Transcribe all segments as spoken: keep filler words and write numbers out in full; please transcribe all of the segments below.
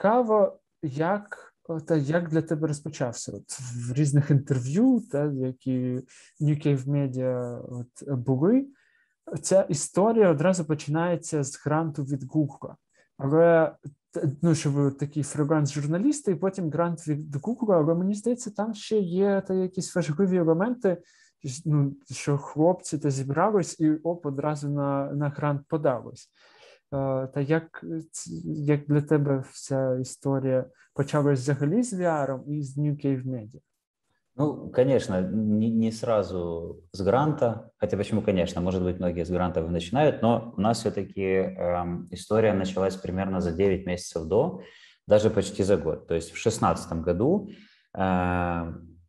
цікаво, як, та, як для тебе розпочався от, в різних інтерв'ю, та, які New Cave Media от, були. Ця історія одразу починається з гранту від Google. Але, ну, що ви такий фріланс-журналісти, і потім грант від Google, але мені здається, там ще є та, якісь важливі елементи, ну, що хлопці та зібрались і оп, одразу на, на грант подались. Та як, як для тебе вся історія почалась взагалі з ві ар і з New Cave Media? Ну, конечно, не, не сразу с гранта, хотя почему, конечно, может быть, многие с грантов начинают, но у нас все-таки эм, история началась примерно за девять месяцев до, даже почти за год. То есть в шестнадцатом году, э,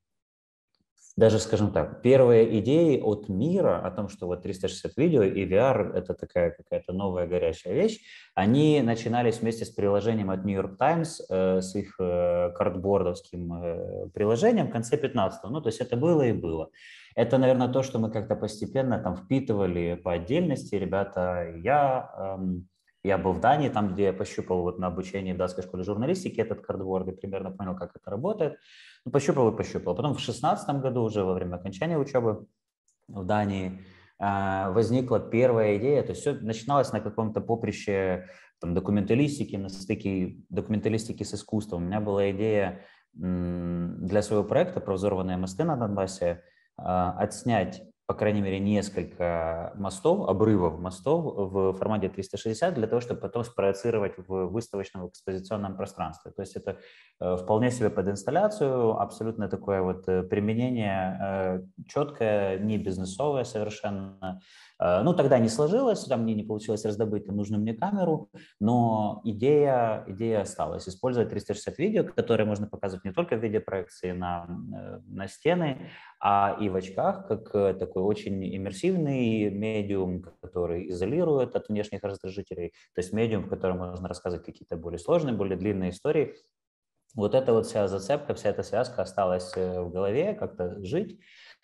даже, скажем так, первые идеи от мира о том, что вот триста шестьдесят видео и ви ар – это такая какая-то новая горячая вещь, они начинались вместе с приложением от New York Times, э, с их э, картбордовским э, приложением в конце пятнадцатого. Ну, то есть это было и было. Это, наверное, то, что мы как-то постепенно там впитывали по отдельности. Ребята, я, эм, я был в Дании, там, где я пощупал вот на обучении в датской школе журналистики этот картборд и примерно понял, как это работает. Ну, пощупал и пощупал. Потом в шестнадцатом году, уже во время окончания учебы в Дании, возникла первая идея, то есть все начиналось на каком-то поприще там, документалистики, на стыке документалистики с искусством. У меня была идея для своего проекта про взорванные мосты на Донбассе отснять, по крайней мере, несколько мостов, обрывов мостов в формате триста шестьдесят для того, чтобы потом спроецировать в выставочном экспозиционном пространстве. То есть это вполне себе под инсталляцию, абсолютно такое вот применение четкое, не бизнесовое совершенно. Ну, тогда не сложилось, там мне не получилось раздобыть нужную мне камеру, но идея, идея осталась. Использовать триста шестьдесят видео, которые можно показывать не только в виде проекции на, на стены, а и в очках, как такой очень иммерсивный медиум, который изолирует от внешних раздражителей, то есть медиум, в котором можно рассказывать какие-то более сложные, более длинные истории. Вот эта вот вся зацепка, вся эта связка осталась в голове, как-то жить.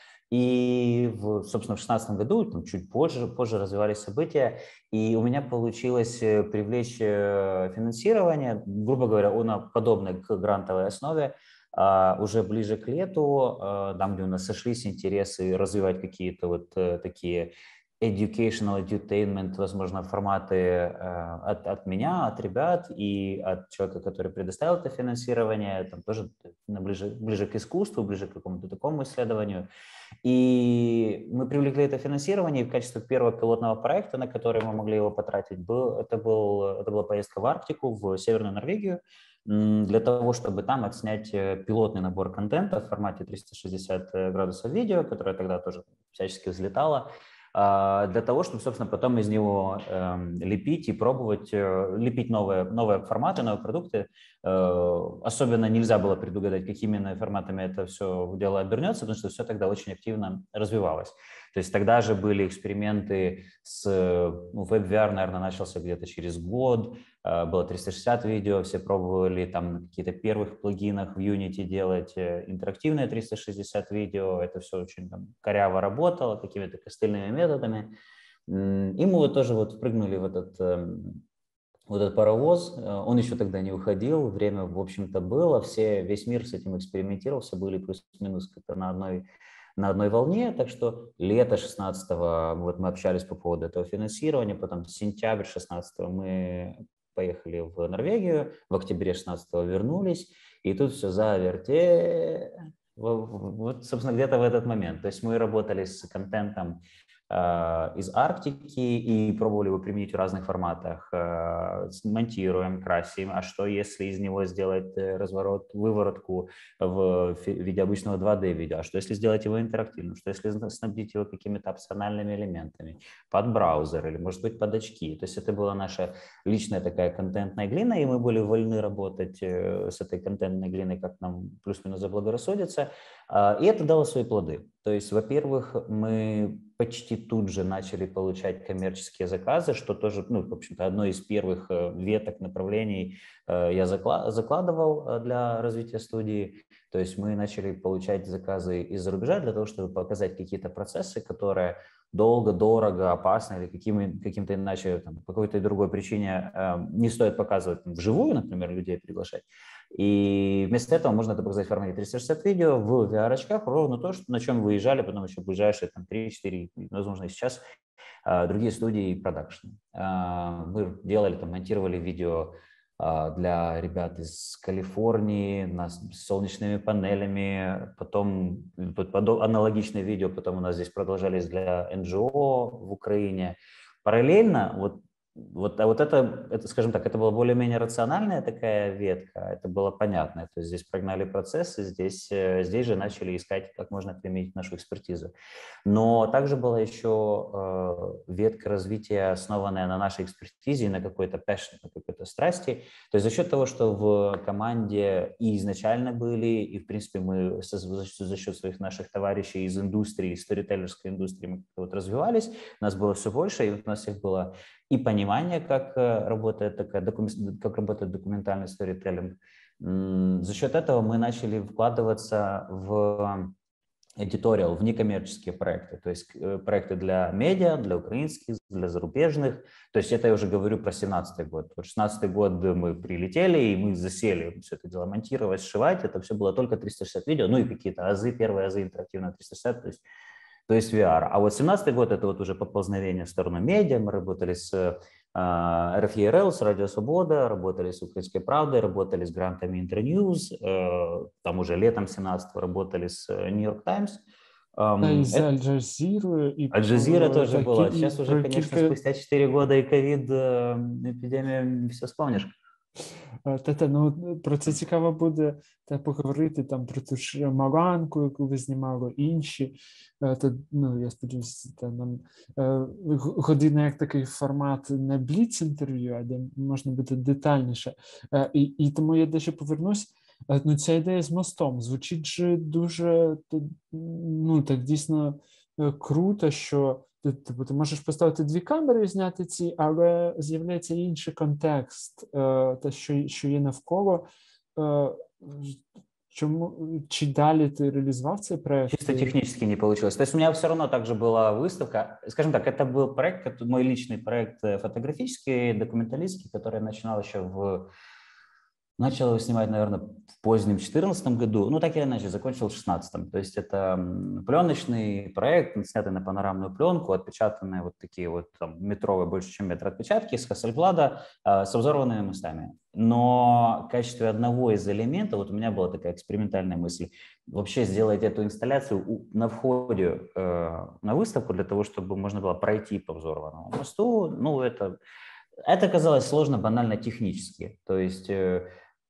И, в, собственно, в шестнадцатом году, там, чуть позже, позже развивались события, и у меня получилось привлечь финансирование, грубо говоря, на подобной к грантовой основе, уже ближе к лету, там, где у нас сошлись интересы развивать какие-то вот такие educational, edutainment, возможно, форматы от, от меня, от ребят и от человека, который предоставил это финансирование, там тоже ближе, ближе к искусству, ближе к какому-то такому исследованию. И мы привлекли это финансирование, и в качестве первого пилотного проекта, на который мы могли его потратить, был, это, был, это была поездка в Арктику, в Северную Норвегию, для того, чтобы там отснять пилотный набор контента в формате триста шестьдесят градусов видео, которое тогда тоже всячески взлетало, для того, чтобы, собственно, потом из него э, лепить и пробовать, э, лепить новые, новые форматы, новые продукты. Э, особенно нельзя было предугадать, какими именно форматами это все дело обернется, потому что все тогда очень активно развивалось. То есть тогда же были эксперименты с... Ну, веб-ви ар, наверное, начался где-то через год, э, было триста шестьдесят видео, все пробовали там на каких-то первых плагинах в Unity делать интерактивные триста шестьдесят видео, это все очень там, коряво работало, какими-то костыльными методами. И мы вот тоже вот впрыгнули в этот, вот этот паровоз, он еще тогда не уходил, время, в общем-то, было, все, весь мир с этим экспериментировал, все были плюс-минус как-то на одной, на одной волне, так что лето шестнадцатого вот мы общались по поводу этого финансирования, потом сентябрь шестнадцатого мы поехали в Норвегию, в октябре шестнадцатого вернулись, и тут все заверте. Вот, собственно, где-то в этот момент. То есть мы работали с контентом э, из Арктики и пробовали его применить в разных форматах. Э, монтируем, красим. А что, если из него сделать разворот, выворотку в виде обычного два дэ видео? А что, если сделать его интерактивным? Что, если снабдить его какими-то опциональными элементами? Под браузер или, может быть, под очки. То есть это была наша личная такая контентная глина, и мы были вольны работать с этой контентной глиной, как нам плюс-минус заблагорассудится. И это дало свои плоды. То есть, во-первых, мы почти тут же начали получать коммерческие заказы, что тоже, ну, в общем-то, одно из первых веток направлений я закладывал для развития студии. То есть мы начали получать заказы из-за рубежа для того, чтобы показать какие-то процессы, которые долго, дорого, опасно или каким, каким-то иначе, там, по какой-то другой причине э, не стоит показывать там, вживую, например, людей приглашать. И вместо этого можно это показать в формате триста шестьдесят видео в ви ар-очках, ровно то, что, на чем выезжали потом еще ближайшие там, три-четыре, возможно, и сейчас э, другие студии и продакшн. Э, мы делали, там, монтировали видео для ребят из Калифорнии на, с солнечными панелями, потом аналогичные видео, потом у нас здесь продолжались для эн джи о в Украине. Параллельно вот Вот, а вот это, это, скажем так, это была более-менее рациональная такая ветка, это было понятно. То есть здесь прогнали процессы, здесь, здесь же начали искать, как можно применить нашу экспертизу. Но также была еще э, ветка развития, основанная на нашей экспертизе, на какой-то passion, на какой-то страсти. То есть за счет того, что в команде и изначально были, и, в принципе, мы со, за счет своих наших товарищей из индустрии, сторителлерской индустрии мы вот развивались, нас было все больше, и у нас всех было и понимание, как работает, такая, как работает документальный сторителлинг. За счет этого мы начали вкладываться в editorial, в некоммерческие проекты, то есть проекты для медиа, для украинских, для зарубежных. То есть это я уже говорю про семнадцатый год. Вот шестнадцатый год мы прилетели, и мы засели все это дело монтировать, сшивать. Это все было только триста шестьдесят видео, ну и какие-то азы, первые азы интерактивно триста шестьдесят, то есть то есть ви ар. А вот семнадцатый год – это вот уже поползновение в сторону медиа. Мы работали с э, эр эф и эр эл, с Радио Свобода, работали с Украинской правдой, работали с грантами Интерньюз, э, там уже летом семнадцатого работали с Нью-Йорк Таймс. Та і з Аль-Джазірою, і Аль-Джазіра про, тоже так, была. і Сейчас уже, про конечно, кілька... спустя четыре года и ковид, эпидемия, все вспомнишь. Та-та, ну, про це цікаво буде та, поговорити там про ту ж Маранку, яку ви знімали, інші. Та, ну, я сподіваюся, та, нам година як такий формат не бліц-інтерв'ю, а де можна бути детальніше. І, і тому я дещо повернусь. Ну, ця ідея з мостом звучить же дуже, ну, так дійсно круто, що ти, ти, ти можеш поставити дві камери і зняти ці, але з'являється інший контекст, е, те, що, що є навколо. Е, чому, чи далі ти реалізував цей проект? Чисто технически не получилось. То есть у меня все равно также была выставка. Скажем так, это был проект, мой личный проект фотографический, документалистский, который я начинал еще в... Начал его снимать, наверное, в позднем две тысячи четырнадцатом году, ну так или иначе, закончил в две тысячи шестнадцатом. То есть это пленочный проект, снятый на панорамную пленку, отпечатанные вот такие вот там, метровые, больше чем метр отпечатки с Hasselblad э, с обзорванными местами. Но в качестве одного из элементов, вот у меня была такая экспериментальная мысль, вообще сделать эту инсталляцию на входе э, на выставку для того, чтобы можно было пройти по взорванному мосту, ну это... Это казалось сложно банально технически. То есть э,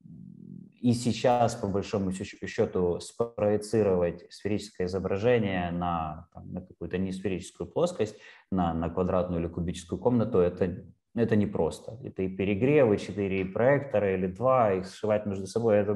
и сейчас, по большому счету, спроецировать сферическое изображение на, там, на какую-то несферическую плоскость, на, на квадратную или кубическую комнату, это, это непросто. Это и перегревы, четыре проектора или два, их сшивать между собой. Это...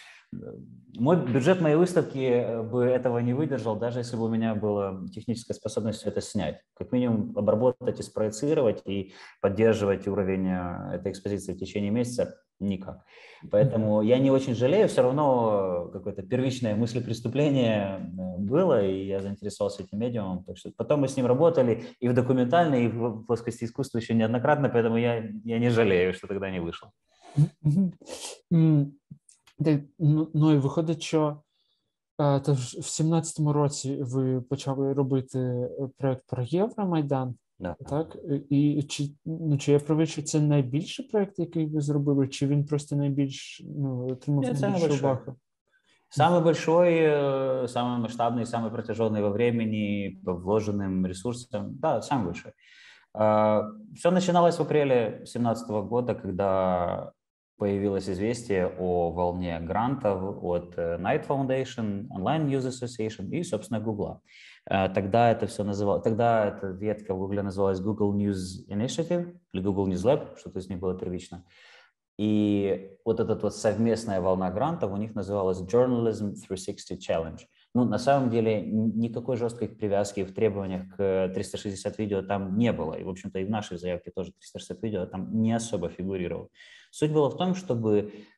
Мой бюджет моей выставки бы этого не выдержал, даже если бы у меня была техническая способность это снять. Как минимум обработать и спроецировать, и поддерживать уровень этой экспозиции в течение месяца никак. Поэтому я не очень жалею, все равно какое-то первичное мыслепреступление было, и я заинтересовался этим медиумом. Так что потом мы с ним работали и в документальной, и в плоскости искусства еще неоднократно, поэтому я, я не жалею, что тогда не вышло. Ну, ну і виходить, що а, то в сімнадцятому році ви почали робити проєкт про Євромайдан, да. Так? І чи, ну, чи я правий, що це найбільший проєкт, який ви зробили, чи він просто найбільш, ну, отримав найбільшу увагу? Самый большой, самый масштабный, самый протяженный во времени, по вложенным ресурсам, да, самый большой. Все начиналось в апреле две тысячи семнадцатого года, когда появилось известие о волне грантов от Knight Foundation, Online News Association и, собственно, Google. Тогда это все называлось, тогда эта ветка в Google называлась Google News Initiative или Google News Lab, что-то из них было первично. И вот эта вот совместная волна грантов у них называлась Journalism триста шестьдесят Challenge. Ну, на самом деле, никакой жесткой привязки в требованиях к триста шестьдесят видео там не было. И, в общем-то, и в нашей заявке тоже триста шестьдесят видео там не особо фигурировал. Суть была в том, чтобы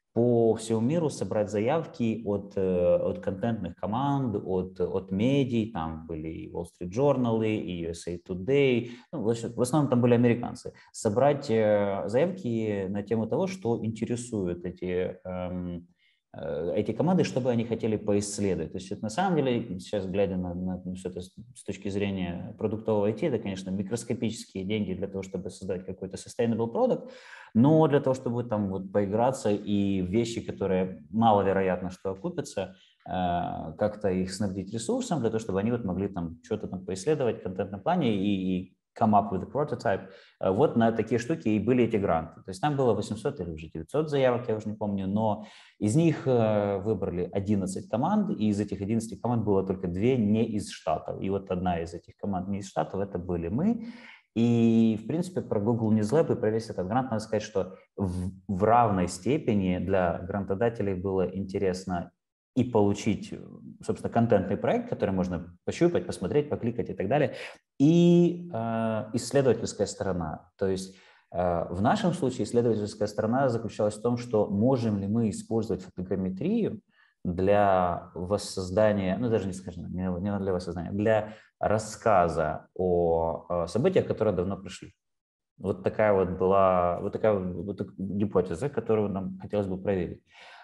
по всему миру собрать заявки от, от контентных команд, от, от медий, там были и Wall Street Journal, и ю эс эй Today, ну, в основном там были американцы, собрать заявки на тему того, что интересует эти, эм, эти команды, что бы они хотели поисследовать. То есть это на самом деле, сейчас глядя на, на все это с точки зрения продуктового ай ти, это, конечно, микроскопические деньги для того, чтобы создать какой-то sustainable product, но для того, чтобы там вот поиграться и вещи, которые маловероятно, что окупятся, как-то их снабдить ресурсом, для того, чтобы они вот могли там что-то там поисследовать в контентном плане и, и come up with a prototype. Вот на такие штуки и были эти гранты. То есть там было восемьсот или уже девятьсот заявок, я уже не помню, но из них выбрали одиннадцать команд, и из этих одиннадцати команд было только две не из Штатов. И вот одна из этих команд не из Штатов, это были мы. И, в принципе, про Google News Lab и про весь этот грант надо сказать, что в, в равной степени для грантодателей было интересно и получить, собственно, контентный проект, который можно пощупать, посмотреть, покликать и так далее, и э, исследовательская сторона. То есть э, в нашем случае исследовательская сторона заключалась в том, что можем ли мы использовать фотограмметрию для воссоздания, ну даже не скажем, не для воссоздания, для рассказа о, о событиях, которые давно прошли. Вот такая вот была, вот такая вот такая гипотеза, которую нам хотелось бы проверить.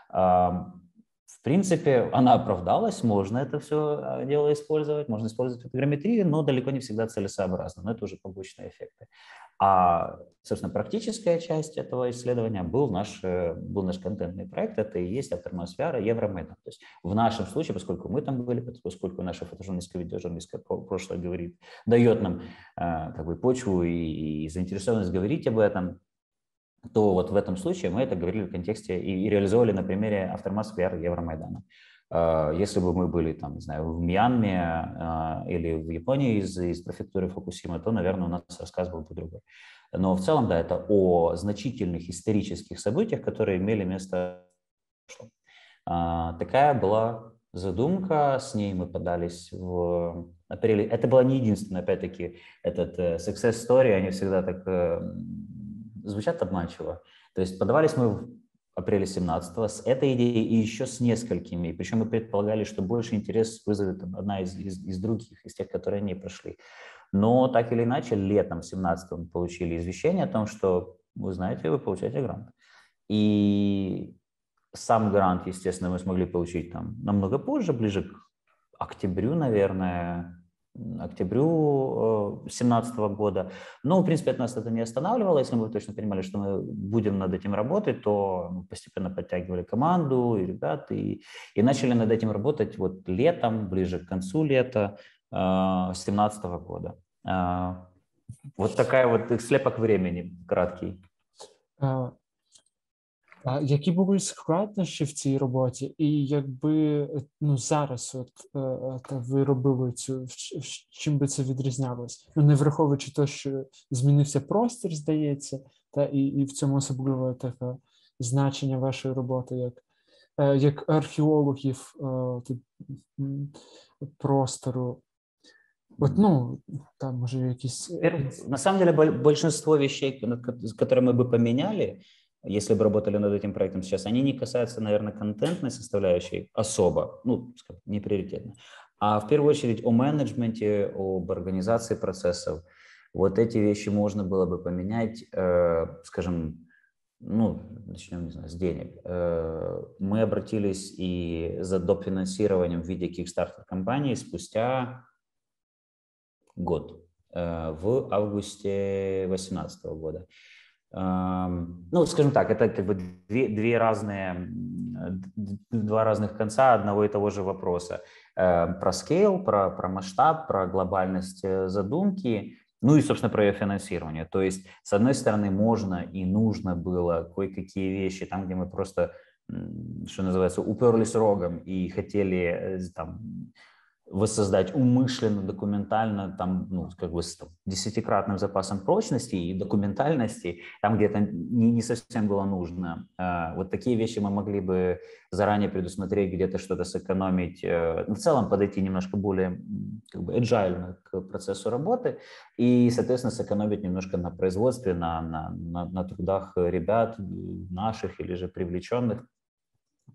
В принципе, она оправдалась, можно это все дело использовать, можно использовать фотограмметрию, но далеко не всегда целесообразно, но это уже побочные эффекты. А, собственно, практическая часть этого исследования был наш, был наш контентный проект, это и есть Aftermath ви ар и Евромайдан. То есть в нашем случае, поскольку мы там были, поскольку наша фотожурналистское, видеожурналистское прошлое говорит, дает нам как бы почву и, и заинтересованность говорить об этом, то вот в этом случае мы это говорили в контексте и, и реализовали на примере Aftermath ви ар Евромайдана. Если бы мы были, там, не знаю, в Мьянме или в Японии из, из префектуры Фукусима, то, наверное, у нас рассказ был бы другой. Но в целом, да, это о значительных исторических событиях, которые имели место в прошлом. Такая была задумка, с ней мы подались в апреле. Это была не единственная, опять-таки, этот success story, они всегда так звучат обманчиво. То есть подавались мы в апреле семнадцатого с этой идеей и еще с несколькими. Причем мы предполагали, что больше интерес вызовет одна из, из, из других, из тех, которые не прошли. Но так или иначе, летом семнадцатого мы получили извещение о том, что, вы знаете, вы получаете грант. И сам грант, естественно, мы смогли получить там намного позже, ближе к октябрю, наверное, октябрю две тысячи семнадцатого года. Но, в принципе, от нас это не останавливало. Если мы точно понимали, что мы будем над этим работать, то мы постепенно подтягивали команду и ребят, и, и начали над этим работать вот летом, ближе к концу лета две тысячи семнадцатого года. Вот такая вот слепок времени краткий. А які були складнощі в цій роботі, і якби ну зараз от та ви робили цю, чим би це відрізнялось? Ну не враховуючи те, що змінився простір, здається, та і, і в цьому особливе таке значення вашої роботи, як як археологів простору. Вот, ну, там уже якісь... На самом деле большинство вещей, которые мы бы поменяли, если бы работали над этим проектом сейчас, они не касаются, наверное, контентной составляющей особо, ну, не приоритетно, а в первую очередь о менеджменте, об организации процессов. Вот эти вещи можно было бы поменять, э, скажем, ну, начнем, не знаю, с денег. Э, мы обратились и за доп. Финансированием в виде Kickstarter-компании спустя год, э, в августе две тысячи восемнадцатого года. Ну, скажем так, это как бы две, две разные, два разных конца одного и того же вопроса. Про скейл, про, про масштаб, про глобальность задумки, ну и, собственно, про ее финансирование. То есть, с одной стороны, можно и нужно было кое-какие вещи, там, где мы просто, что называется, уперлись рогом и хотели там воссоздать умышленно, документально, там, ну, как бы с там, десятикратным запасом прочности и документальности, там, где это не, не совсем было нужно. Вот такие вещи мы могли бы заранее предусмотреть, где-то что-то сэкономить, в целом подойти немножко более как бы agile к процессу работы и, соответственно, сэкономить немножко на производстве, на, на, на, на трудах ребят, наших или же привлеченных.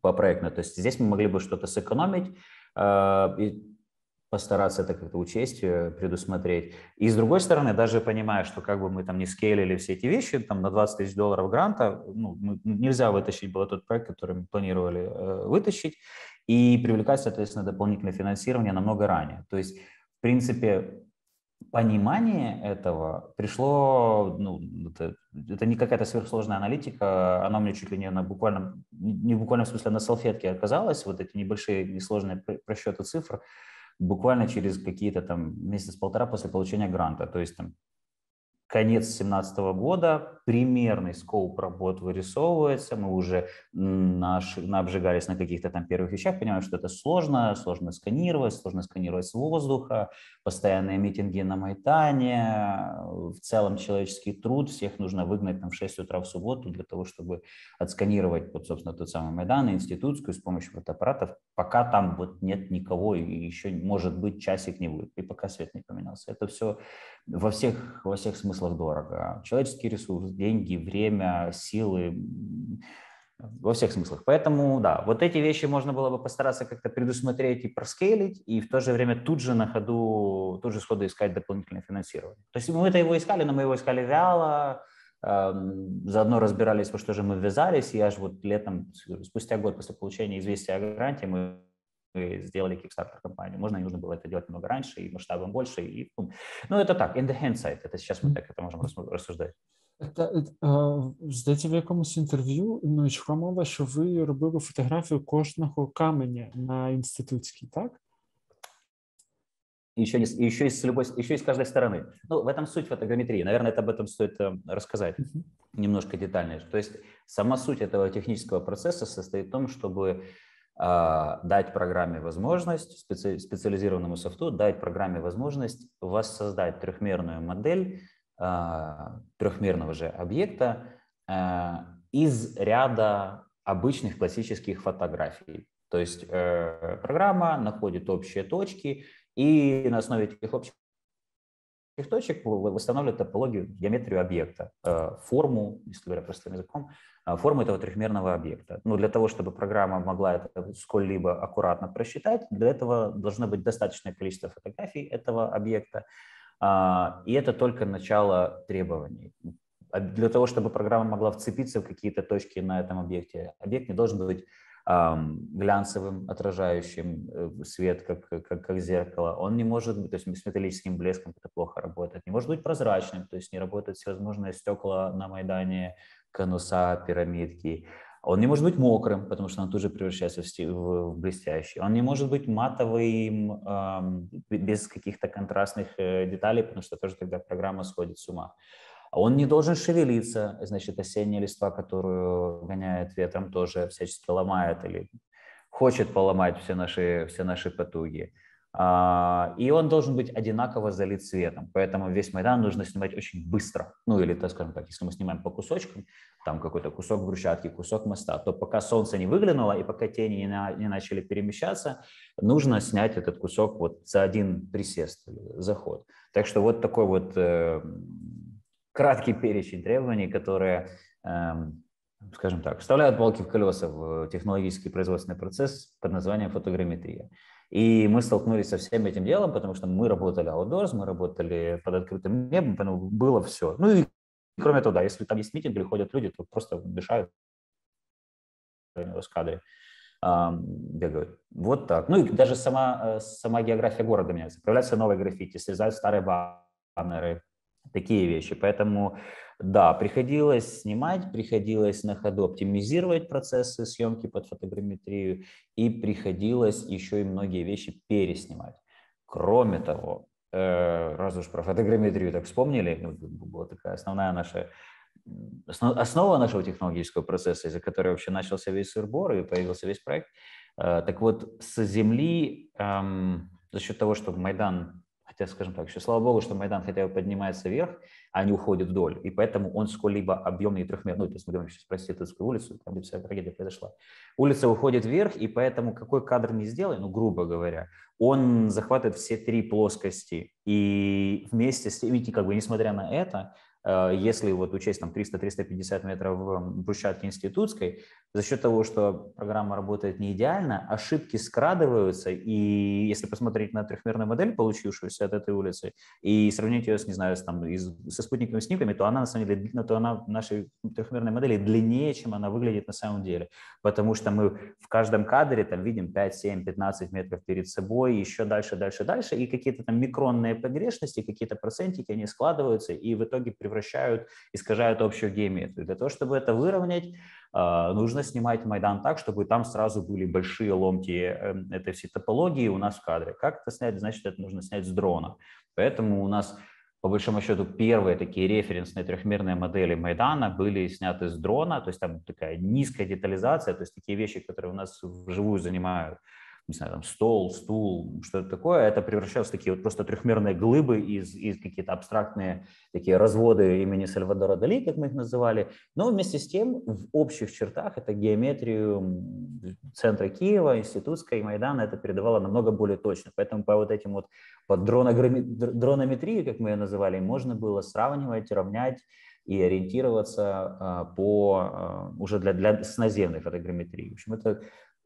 по проекту. То есть здесь мы могли бы что-то сэкономить э, и постараться это как-то учесть, предусмотреть. И с другой стороны, даже понимая, что как бы мы там не скейлили все эти вещи, там на двадцать тысяч долларов гранта, ну, нельзя вытащить было тот проект, который мы планировали э, вытащить, и привлекать, соответственно, дополнительное финансирование намного ранее. То есть, в принципе, понимание этого пришло, ну, это, это не какая-то сверхсложная аналитика, она мне чуть ли не на буквально, не в буквальном смысле на салфетке оказалась, вот эти небольшие несложные просчеты цифр, буквально через какие-то там месяц-полтора после получения гранта. То есть там конец две тысячи семнадцатого года, примерный скоуп работ вырисовывается, мы уже наш, обжигались на каких-то там первых вещах, понимаем, что это сложно, сложно сканировать, сложно сканировать с воздуха, постоянные митинги на Майдане, в целом человеческий труд, всех нужно выгнать там в шесть утра в субботу для того, чтобы отсканировать, вот, собственно, тот самый Майдан, институтскую с помощью фотоаппаратов, пока там вот нет никого и еще, может быть, часик не будет, и пока свет не поменялся. Это все во всех, во всех смыслах дорого. Человеческий ресурс, деньги, время, силы, во всех смыслах. Поэтому, да, вот эти вещи можно было бы постараться как-то предусмотреть и проскейлить, и в то же время тут же на ходу, тут же сходу искать дополнительное финансирование. То есть мы это его искали, но мы его искали вяло, эм, заодно разбирались, во что же мы ввязались, и аж вот летом, спустя год после получения известия о гранте, мы сделали Kickstarter-компанию. Можно и нужно было это делать немного раньше, и масштабом больше. И, ну, это так, in the hindsight. Это сейчас мы так это можем розсуждати. Це, здається, в якомусь інтерв'ю ну, йшла мова, що ви робили фотографію кожного каменя на інститутській, так? Еще, не, еще, из любой, еще из каждой стороны. Ну, в этом суть фотограмметрии. Наверное, это об этом стоит э, рассказать uh-huh. немножко детальнее. То есть сама суть этого технического процесса состоит в том, чтобы дать программе возможность, специ, специализированному софту, дать программе возможность воссоздать трехмерную модель трехмерного же объекта из ряда обычных классических фотографий. То есть программа находит общие точки и на основе этих общих точек восстанавливает топологию, геометрию объекта, форму, если говоря простым языком, форму этого трехмерного объекта. Ну, для того, чтобы программа могла это сколь-либо аккуратно просчитать, для этого должно быть достаточное количество фотографий этого объекта, и это только начало требований. Для того, чтобы программа могла вцепиться в какие-то точки на этом объекте, объект не должен быть глянцевым, отражающим свет, как, как, как зеркало. Он не может быть, то есть с металлическим блеском это плохо работает. Не может быть прозрачным, то есть не работают всевозможные стекла на Майдане, конуса, пирамидки. Он не может быть мокрым, потому что он тут же превращается в, стиль, в блестящий. Он не может быть матовым, эм, без каких-то контрастных э, деталей, потому что тоже тогда программа сходит с ума. Он не должен шевелиться, значит, осенняя листва, которую гоняет ветром, тоже всячески ломает или хочет поломать все наши, все наши потуги. И он должен быть одинаково залит светом, поэтому весь Майдан нужно снимать очень быстро. Ну или, так скажем так, если мы снимаем по кусочкам, там какой-то кусок брусчатки, кусок моста, то пока солнце не выглянуло и пока тени не, на, не начали перемещаться, нужно снять этот кусок вот за один присест, заход. Так что вот такой вот... Э, краткий перечень требований, которые, эм, скажем так, вставляют палки в колеса в технологический производственный процесс под названием фотограмметрия. И мы столкнулись со всем этим делом, потому что мы работали outdoors, мы работали под открытым небом, поэтому было все. Ну и кроме того, да, если там есть митинг или ходят люди, то просто дышают в кадре, эм, бегают. Вот так. Ну и даже сама, сама география города меняется. Появляются новые граффити, срезают старые баннеры, такие вещи. Поэтому, да, приходилось снимать, приходилось на ходу оптимизировать процессы съемки под фотограмметрию, и приходилось еще и многие вещи переснимать. Кроме того, э, раз уж про фотограмметрию так вспомнили, ну, была такая основная наша, основ, основа нашего технологического процесса, из-за которой вообще начался весь сыр-бор и появился весь проект. Э, так вот, с земли, э, за счет того, что Майдан... Хотя, скажем так, еще слава богу, что Майдан хотя бы поднимается вверх, а не уходит вдоль, и поэтому он сколь-либо объемный и трехмерный. Ну, то есть мы говорим сейчас про Институтскую улицу, там, где вся трагедия произошла. Улица уходит вверх, и поэтому какой кадр не сделай, ну, грубо говоря, он захватывает все три плоскости, и вместе с тем, как бы, несмотря на это, Если вот учесть там триста - триста пятьдесят метров брусчатки институтской, за счет того, что программа работает не идеально, ошибки скрадываются, и если посмотреть на трехмерную модель, получившуюся от этой улицы, и сравнить ее с, не знаю, с, там, из, со спутниковыми снимками, то она на самом деле, то она в нашей трехмерной модели длиннее, чем она выглядит на самом деле, потому что мы в каждом кадре там видим пять, семь, пятнадцать метров перед собой, еще дальше, дальше, дальше, и какие-то там микронные погрешности, какие-то процентики, они складываются и в итоге превращают, искажают общую геометрию. Для того, чтобы это выровнять, нужно снимать Майдан так, чтобы там сразу были большие ломти этой всей топологии у нас в кадре. Как это снять? Значит, это нужно снять с дрона. Поэтому у нас, по большому счету, первые такие референсные трехмерные модели Майдана были сняты с дрона, то есть там такая низкая детализация, то есть такие вещи, которые у нас вживую занимают, не знаю, там стол, стул, что-то такое, это превращалось в такие вот просто трехмерные глыбы из, из какие-то абстрактные такие разводы имени Сальвадора Дали, как мы их называли. Но вместе с тем в общих чертах это геометрию центра Киева, Институтской и Майдана это передавало намного более точно. Поэтому по вот этим вот по дронометрии, как мы ее называли, можно было сравнивать, равнять и ориентироваться по уже для, для с наземной фотограмметрии. В общем, это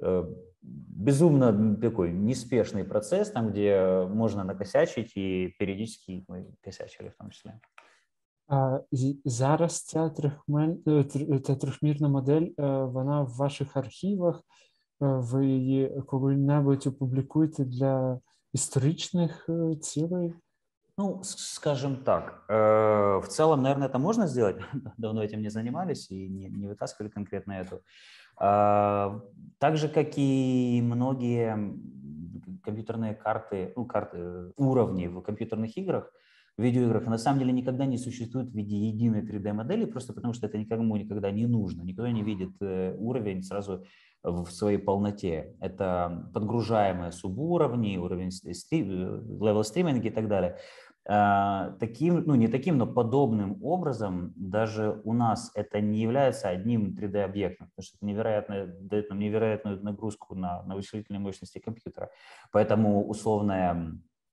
безумно такой неспешный процесс, там, где можно накосячить, і періодично ми косячили в тому числі. А, зараз ця, трьохмель, ця трьохмірна модель, вона в ваших архівах, ви її коли-небудь опублікуєте для історичних цілей? Ну, скажем так, в целом, наверное, это можно сделать, давно этим не занимались и не, не вытаскивали конкретно эту. Так же, как и многие компьютерные карты, ну, карты, уровни в компьютерных играх, в видеоиграх, на самом деле никогда не существует в виде единой три дэ-модели, просто потому что это никому никогда не нужно. Никто не видит уровень сразу в своей полноте. Это подгружаемые субуровни, уровень левел стриминга и так далее. Таким, ну не таким, но подобным образом даже у нас это не является одним три дэ-объектом, потому что это невероятно, дает нам невероятную нагрузку на, на вычислительной мощности компьютера. Поэтому условная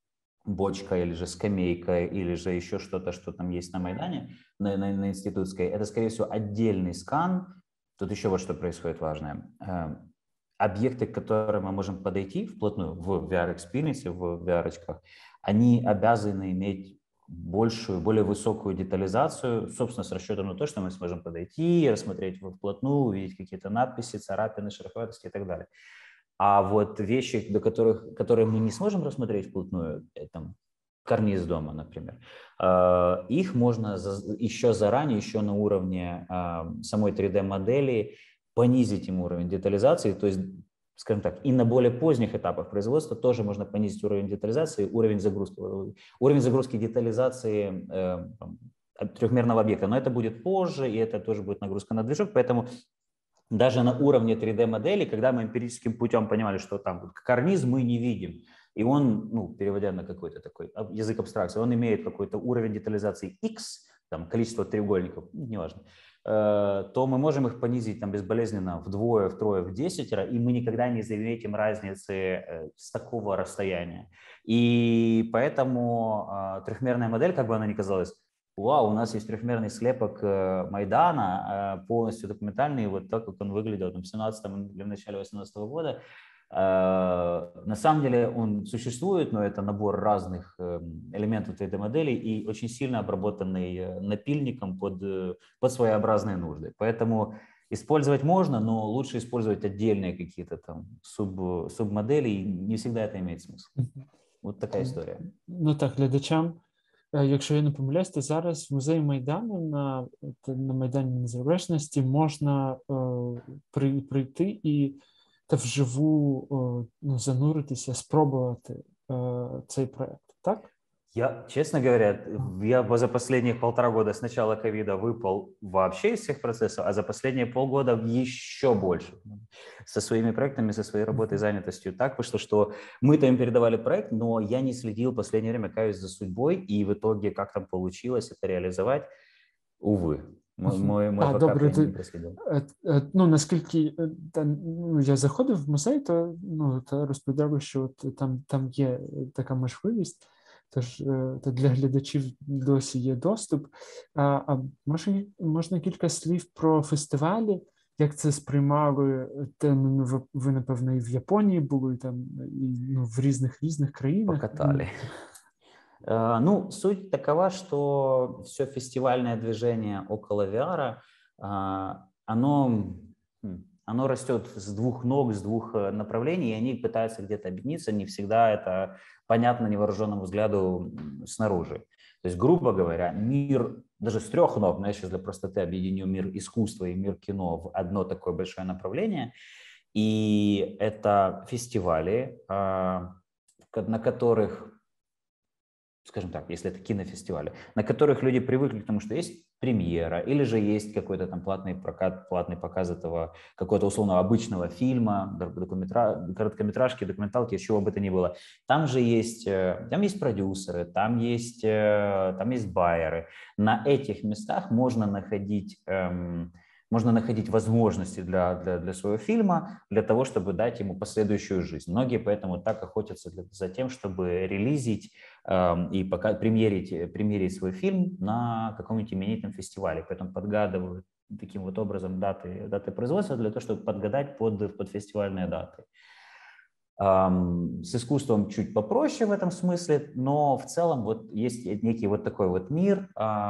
бочка или же скамейка или же еще что-то, что там есть на Майдане, на, на, на Институтской, это, скорее всего, отдельный скан. Тут еще вот что происходит важное. Объекты, к которым мы можем подойти вплотную в ви ар-экспириенсе, в ви ар-очках, они обязаны иметь большую, более высокую детализацию, собственно, с расчетом на то, что мы сможем подойти, рассмотреть его вплотную, увидеть какие-то надписи, царапины, шероховатости и так далее. А вот вещи, до которых, которые мы не сможем рассмотреть вплотную, это карниз дома, например, их можно еще заранее, еще на уровне самой три дэ-модели понизить им уровень детализации, то есть, скажем так, и на более поздних этапах производства тоже можно понизить уровень детализации, уровень загрузки, уровень загрузки детализации э, трехмерного объекта, но это будет позже, и это тоже будет нагрузка на движок, поэтому даже на уровне три дэ-модели, когда мы эмпирическим путем понимали, что там карниз мы не видим, и он, ну, переводя на какой-то такой язык абстракции, он имеет какой-то уровень детализации X, там, количество треугольников, неважно, то мы можем их понизить там безболезненно вдвое, втрое, в десятеро, и мы никогда не заметим разницы с такого расстояния. И поэтому трехмерная модель, как бы она ни казалась, вау, у нас есть трехмерный слепок Майдана, полностью документальный, вот так, как он выглядел там, в семнадцатом или в начале восемнадцатого года. На самом деле он существует, но это набор разных элементов три дэ-моделей и очень сильно обработанный напильником под, под своеобразные нужды. Поэтому использовать можно, но лучше использовать отдельные какие-то там суб, субмодели, и не всегда это имеет смысл. Вот такая історія. Ну так, глядачам, якщо я не помиляюсь, то зараз в музеї Майдану на, на Майдані Незалежності можна е, при, прийти і та вживу ну, зануритися, спробувати е, цей проект, так? Я, честно говоря, я за последние полтора года с начала ковида выпал вообще из всех процессов, а за последние полгода еще больше. Со своими проектами, со своей работой, занятостью. Так вышло, что мы-то им передавали проект, но я не следил в последнее время, каюсь, за судьбой, и в итоге, как там получилось это реализовать, увы. Мой, мой, мой а, добре, ти, не прослідив. Ну, наскільки та, ну, я заходив в музей, то, ну, то розповідали, що там, там є така можливість. тож е, та для глядачів досі є доступ. А, а може, можна кілька слів про фестивалі? Як це сприймали? Те, ну, ви, ви, напевно, і в Японії були, там, і ну, в різних різних країнах. Покатали. Э, Ну, суть такова, что все фестивальное движение около ви ар, а, оно, м, оно растет с двух ног, с двух э, направлений, и они пытаются где-то объединиться. Не всегда это понятно невооруженному взгляду м, снаружи. То есть, грубо говоря, мир даже с трех ног, но я сейчас для простоты объединю мир искусства и мир кино в одно такое большое направление. И это фестивали, а, ко- на которых, скажем так, если это кинофестивали, на которых люди привыкли к тому, что есть премьера, или же есть какой-то там платный прокат, платный показ этого какого-то условного обычного фильма, документра... короткометражки, документалки, чего бы то ни было. Там же есть, э, там есть продюсеры, там есть, э, там есть байеры. На этих местах можно находить... Эм, можно находить возможности для, для, для своего фильма, для того, чтобы дать ему последующую жизнь. Многие поэтому так охотятся для, за тем, чтобы релизить э, и пока, премьерить, премьерить свой фильм на каком-нибудь именитом фестивале. Поэтому подгадывают таким вот образом даты, даты производства для того, чтобы подгадать под, под фестивальные даты. С искусством чуть попроще в этом смысле, но в целом вот есть некий вот такой вот мир.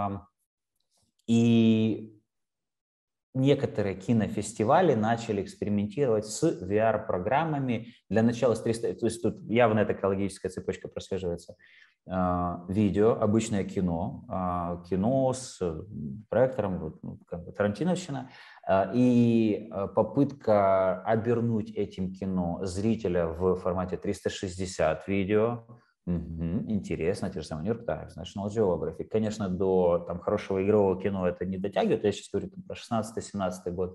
И некоторые кинофестивали начали экспериментировать с ви ар-программами. Для начала с триста, то есть тут явно эта экологическая цепочка прослеживается. Видео, обычное кино, кино с проектором, ну, как бы тарантиновщина, и попытка обернуть этим кино зрителя в формате триста шестьдесят видео. Угу, интересно, те же самые New York Times, National Geographic. Конечно, до там, хорошего игрового кино это не дотягивает, я сейчас говорю там, про шестнадцатый-семнадцатый год,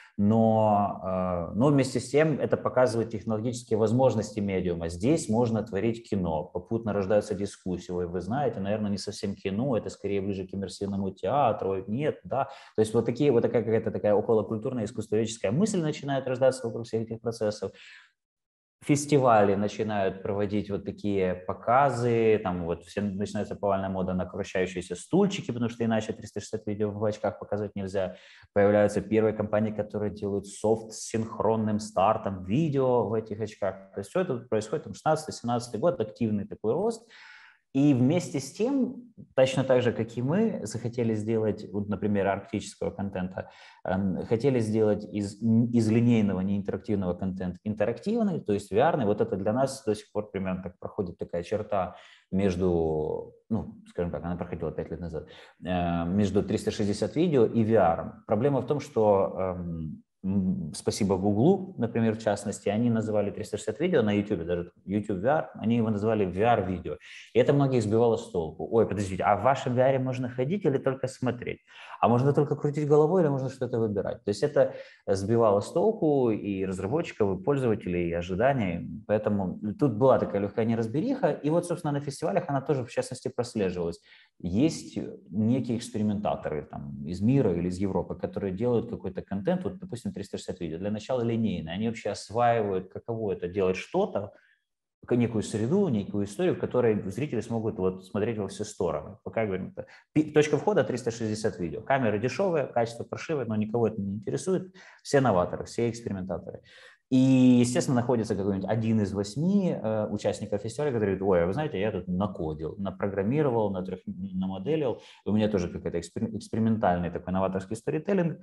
но, но вместе с тем это показывает технологические возможности медиума. Здесь можно творить кино, попутно рождаются дискуссии. Вы знаете, наверное, не совсем кино, это скорее ближе к иммерсивному театру. Нет, да. То есть вот, такие, вот такая какая-то такая околокультурная искусствоведческая мысль начинает рождаться вокруг всех этих процессов. Фестивали начинают проводить вот такие показы, там вот все начинается повальная мода на вращающиеся стульчики, потому что иначе триста шестьдесят видео в очках показывать нельзя. Появляются первые компании, которые делают софт с синхронным стартом видео в этих очках. То есть все это происходит там шестнадцатый-семнадцатый год, активный такой рост. И вместе с тем, точно так же, как и мы, захотели сделать, вот, например, арктического контента, э, хотели сделать из, из линейного неинтерактивного контента интерактивный, то есть ви ар-ный. Вот это для нас до сих пор примерно так проходит такая черта между, ну, скажем так, она проходила пять лет назад, э, между триста шестьдесят видео и ви ар. Проблема в том, что... Э, спасибо Гуглу, например, в частности, они называли триста шестьдесят видео на YouTube, даже YouTube ви ар, они его называли ви ар-видео. И это многих сбивало с толку. Ой, подождите, а в вашем ви ар можно ходить или только смотреть? А можно только крутить головой или можно что-то выбирать? То есть это сбивало с толку и разработчиков, и пользователей, и ожиданий. Поэтому тут была такая легкая неразбериха. И вот, собственно, на фестивалях она тоже, в частности, прослеживалась. Есть некие экспериментаторы там, из мира или из Европы, которые делают какой-то контент, вот, допустим, триста шестьдесят видео, для начала линейные. Они вообще осваивают, каково это делать что-то, некую среду, некую историю, в которой зрители смогут вот смотреть во все стороны. Пока говорим, это точка входа триста шестьдесят видео. Камеры дешевые, качество паршивое, но никого это не интересует. Все новаторы, все экспериментаторы. И, естественно, находится какой-нибудь один из восьми э, участников фестиваля, который говорит: ой, вы знаете, я тут накодил, напрограммировал, натрех... намоделил, у меня тоже какой-то экспер... экспериментальный такой новаторский сторителлинг,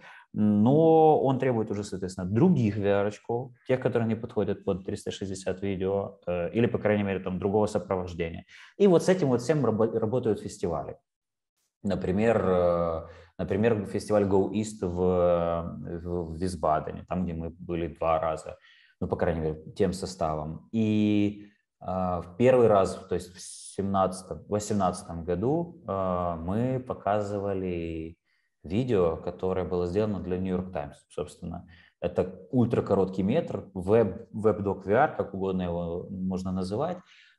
но он требует уже, соответственно, других ви ар-очков, тех, которые не подходят под триста шестьдесят видео, э, или, по крайней мере, там, другого сопровождения. И вот с этим вот всем раб- работают фестивали. Например, э, Например, фестиваль Go East в, в Висбадене, там, где мы были два раза, ну, по крайней мере, тем составом. И э, в первый раз, то есть в семнадцатом, восемнадцатом году э, мы показывали видео, которое было сделано для New York Times, собственно. Это ультракороткий метр, веб, веб-док ви ар, как угодно его можно называть,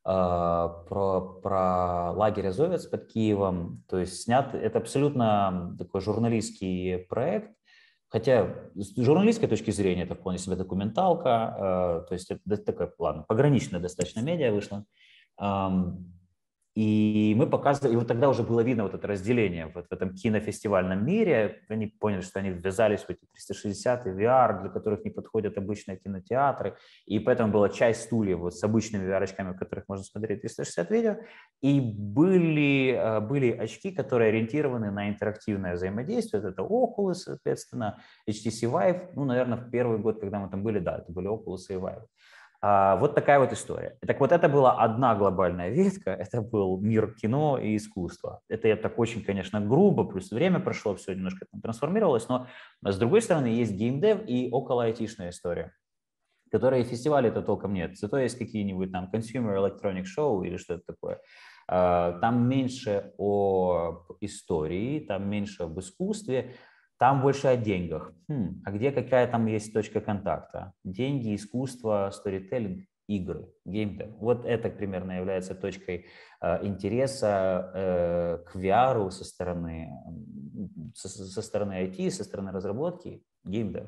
Про, про лагерь Азовец под Киевом, то есть снят, это абсолютно такой журналистский проект, хотя с журналистской точки зрения это вполне себе документалка, то есть это такая, ладно, пограничная достаточно медиа вышла. И мы показывали, и вот тогда уже было видно вот это разделение вот в этом кинофестивальном мире. Они поняли, что они ввязались в эти триста шестьдесят и ви ар, для которых не подходят обычные кинотеатры. И поэтому была часть стульев вот с обычными ви ар-очками, в которых можно смотреть триста шестьдесят видео. И были, были очки, которые ориентированы на интерактивное взаимодействие. Это Oculus, соответственно, эйч ти си Vive. Ну, наверное, в первый год, когда мы там были, да, это были Oculus и Vive. А, вот такая вот история. Так вот, это была одна глобальная ветка, это был мир кино и искусства. Это я так очень, конечно, грубо, плюс время прошло, все немножко там трансформировалось, но с другой стороны есть геймдев и около айтишная история, которые фестивали-то толком нет. Зато есть какие-нибудь там consumer electronic show или что-то такое. Там меньше о истории, там меньше об искусстве, там больше о деньгах. Хм, а где какая там есть точка контакта? Деньги, искусство, сторителлинг, игры, геймдев. Вот это примерно является точкой э, интереса э, к ви ар со стороны, со, со стороны ай ти, со стороны разработки, геймдев.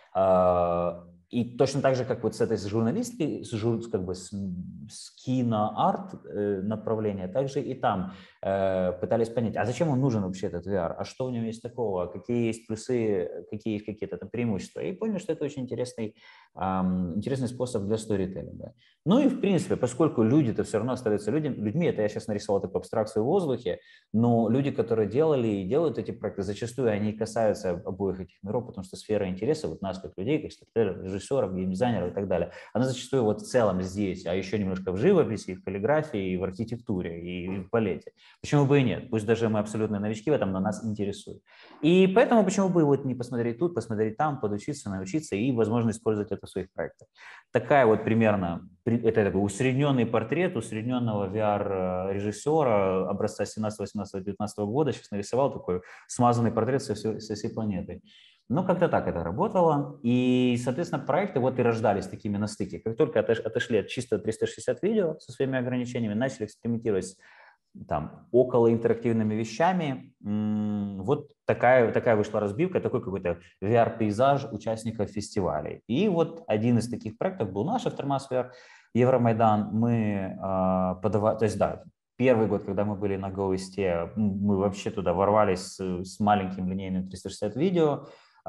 Э, и точно так же, как вот с этой с журналистикой, с, жур, как бы с, с кино-арт э, направления, также и там э, пытались понять, а зачем он нужен вообще этот ви ар, а что в нем есть такого, какие есть плюсы, какие есть какие-то там преимущества. И поняли, что это очень интересный, эм, интересный способ для сторителлинга. Ну и в принципе, поскольку люди-то все равно остаются людьми, людьми, это я сейчас нарисовал такую абстракцию в воздухе, но люди, которые делали и делают эти проекты, зачастую они касаются обоих этих миров, потому что сфера интереса вот нас, как людей, как сторителлеров, режиссеров, геймдизайнеров и так далее, она зачастую вот в целом здесь, а еще немножко в живописи, и в каллиграфии, и в архитектуре, и в балете. Почему бы и нет? Пусть даже мы абсолютные новички в этом, но нас интересует. И поэтому почему бы вот не посмотреть тут, посмотреть там, подучиться, научиться и, возможно, использовать это в своих проектах. Такая вот примерно, это такой усредненный портрет усредненного ви ар-режиссера образца семнадцатого, восемнадцатого, девятнадцатого года. Сейчас нарисовал такой смазанный портрет со всей, со всей планеты. Ну, как-то так это работало. И, соответственно, проекты вот и рождались такими на стыке. Как только отошли от чисто триста шестьдесят видео со своими ограничениями, начали экспериментировать с там, около интерактивными вещами, вот такая, такая вышла разбивка, такой какой-то ви ар-пейзаж участников фестивалей. И вот один из таких проектов был наш Aftermath ви ар, Евромайдан. Мы э, подавали, то есть да, первый год, когда мы были на GoEast, мы вообще туда ворвались с, с маленьким линейным триста шестьдесят видео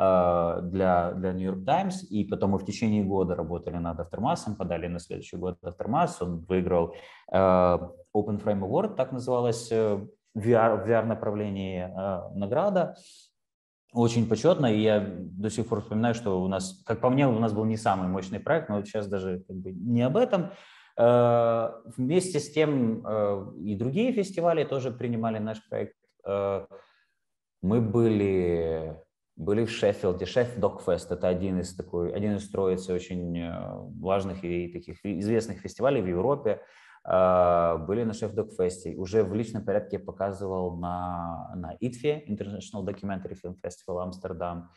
для, для New York Times, и потом мы в течение года работали над Aftermath, подали на следующий год Aftermath, он выиграл uh, Open Frame Award, так называлась uh, ви ар, в ви ар-направлении uh, награда. Очень почетно, и я до сих пор вспоминаю, что у нас, как по мне, у нас был не самый мощный проект, но вот сейчас даже как бы не об этом. Uh, вместе с тем uh, и другие фестивали тоже принимали наш проект. Uh, мы были... Были в Шеффилде, Шефф Догфест, это один из, такой, один из троицы очень важных и таких известных фестивалей в Европе. Были на Шефф Догфесте. Уже в личном порядке показывал на, на ай ти эф, International Documentary Film Festival Амстердам.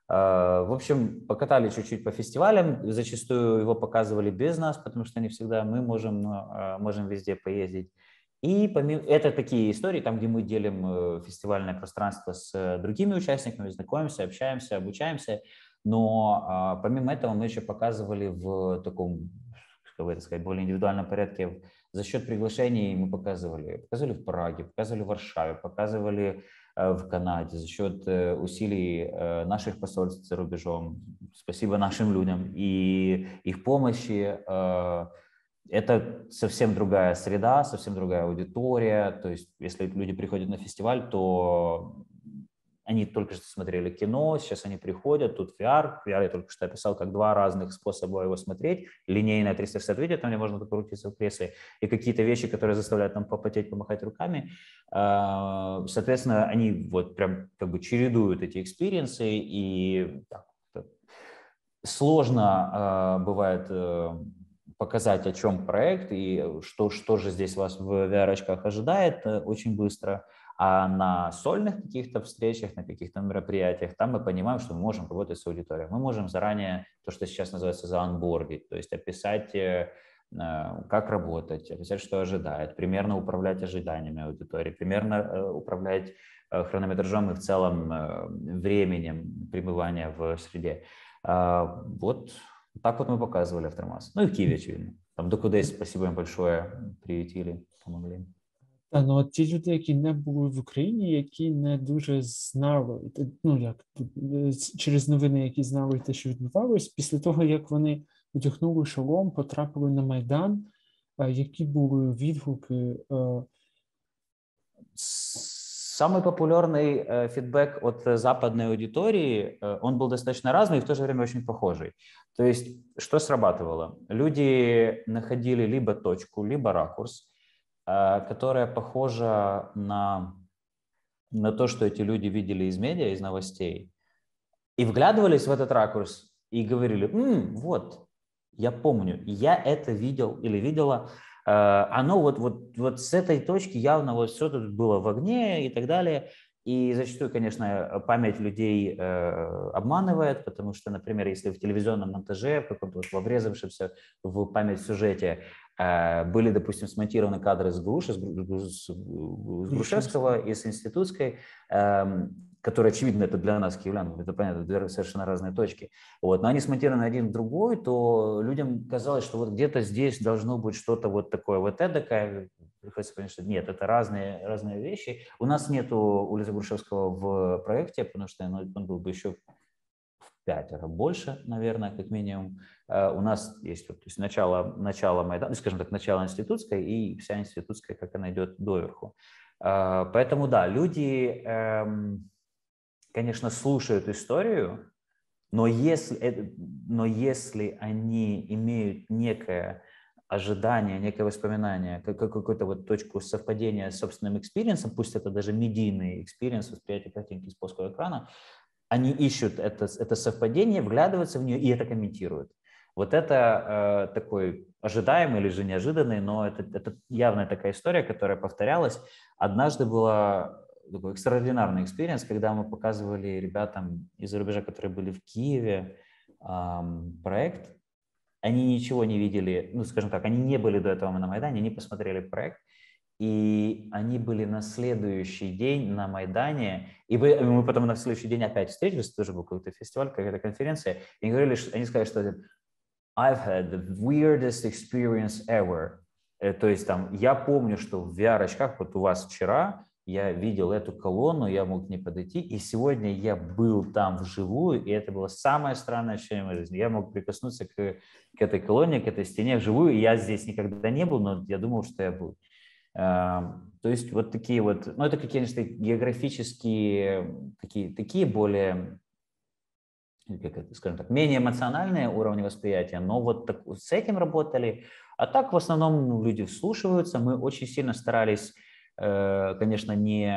В общем, покатали чуть-чуть по фестивалям, зачастую его показывали без нас, потому что не всегда мы можем, можем везде поездить. И помимо, это такие истории, там, где мы делим фестивальное пространство с другими участниками, знакомимся, общаемся, обучаемся. Но а, помимо этого мы еще показывали в таком, как бы это сказать, более индивидуальном порядке. За счет приглашений мы показывали, показывали в Праге, показывали в Варшаве, показывали э, в Канаде. За счет э, усилий э, наших посольств за рубежом. Спасибо нашим людям и их помощи. Э, Это совсем другая среда, совсем другая аудитория. То есть, если люди приходят на фестиваль, то они только что смотрели кино, сейчас они приходят, тут ви ар. ви ар я только что описал как два разных способа его смотреть. Линейное триста шестьдесят видео, там где можно покрутиться в кресле, и какие-то вещи, которые заставляют там попотеть, помахать руками. Соответственно, они вот прям как бы чередуют эти экспириенсы, и так, сложно бывает показать, о чем проект и что, что же здесь вас в ви ар-очках ожидает очень быстро. А на сольных каких-то встречах, на каких-то мероприятиях, там мы понимаем, что мы можем работать с аудиторией. Мы можем заранее, то, что сейчас называется заонбордить, то есть описать, как работать, описать, что ожидает, примерно управлять ожиданиями аудитории, примерно управлять хронометражом и в целом временем пребывания в среде. Вот так вот мы показывали Aftermath. Ну и в Киеве, очевидно. Там Докудейс, спасибо им большое, приютили, помогли. Та, ну, от ті люди, які не були в Україні, які не дуже знали, ну, як, через новини, які знали те, що відбувалось, після того, як вони одягнули шолом, потрапили на Майдан, які були відгуки? Самый популярный э, фидбэк от западной аудитории, э, он был достаточно разный и в то же время очень похожий. То есть что срабатывало? Люди находили либо точку, либо ракурс, э, которая похожа на, на то, что эти люди видели из медиа, из новостей, и вглядывались в этот ракурс и говорили: «М, вот, я помню, я это видел или видела». Оно вот, вот, вот с этой точки явно вот все тут было в огне и так далее. И зачастую, конечно, память людей э, обманывает, потому что, например, если в телевизионном монтаже, в каком-то вот врезавшемся в память сюжете э, были, допустим, смонтированы кадры с Груши, с, с, с Грушевского и с Институтской, э, которые, очевидно, это для нас, киевлян, это понятно, две совершенно разные точки, вот, но они смонтированы один в другой, то людям казалось, что вот где-то здесь должно быть что-то вот такое, вот эдакое. Приходится понять, что нет, это разные, разные вещи. У нас нету улицы Грушевского в проекте, потому что ну, он был бы еще в пятеро больше, наверное, как минимум. Uh, у нас есть вот, то есть начало, начало Майдана, скажем так, начало институтской и вся институтская, как она идет доверху. Uh, поэтому да, люди... Um, конечно, слушают историю, но если, но если они имеют некое ожидание, некое воспоминание, какую-то вот точку совпадения с собственным экспириенсом, пусть это даже медийный экспириенс, восприятие картинки с плоского экрана, они ищут это, это совпадение, вглядываются в нее и это комментируют. Вот это э, такой ожидаемый или же неожиданный, но это, это явная такая история, которая повторялась. Однажды была... такой экстраординарный экспириенс, когда мы показывали ребятам из-за рубежа, которые были в Киеве, эм, проект. Они ничего не видели, ну, скажем так, они не были до этого на Майдане, они посмотрели проект, и они были на следующий день на Майдане, и мы, мы потом на следующий день опять встретились, тоже был какой-то фестиваль, какая-то конференция, и они, говорили, что, они сказали, что I've had the weirdest experience ever. То есть там, я помню, что в ви ар-очках, вот у вас вчера, я видел эту колонну, я мог к ней подойти, и сегодня я был там вживую, и это было самое странное ощущение в моей жизни. Я мог прикоснуться к, к этой колонне, к этой стене вживую, и я здесь никогда не был, но я думал, что я был. То есть вот такие вот, ну это какие-то географические, такие, такие более, как это, скажем так, менее эмоциональные уровни восприятия, но вот так, с этим работали. А так в основном ну, люди вслушиваются, мы очень сильно старались, конечно, не,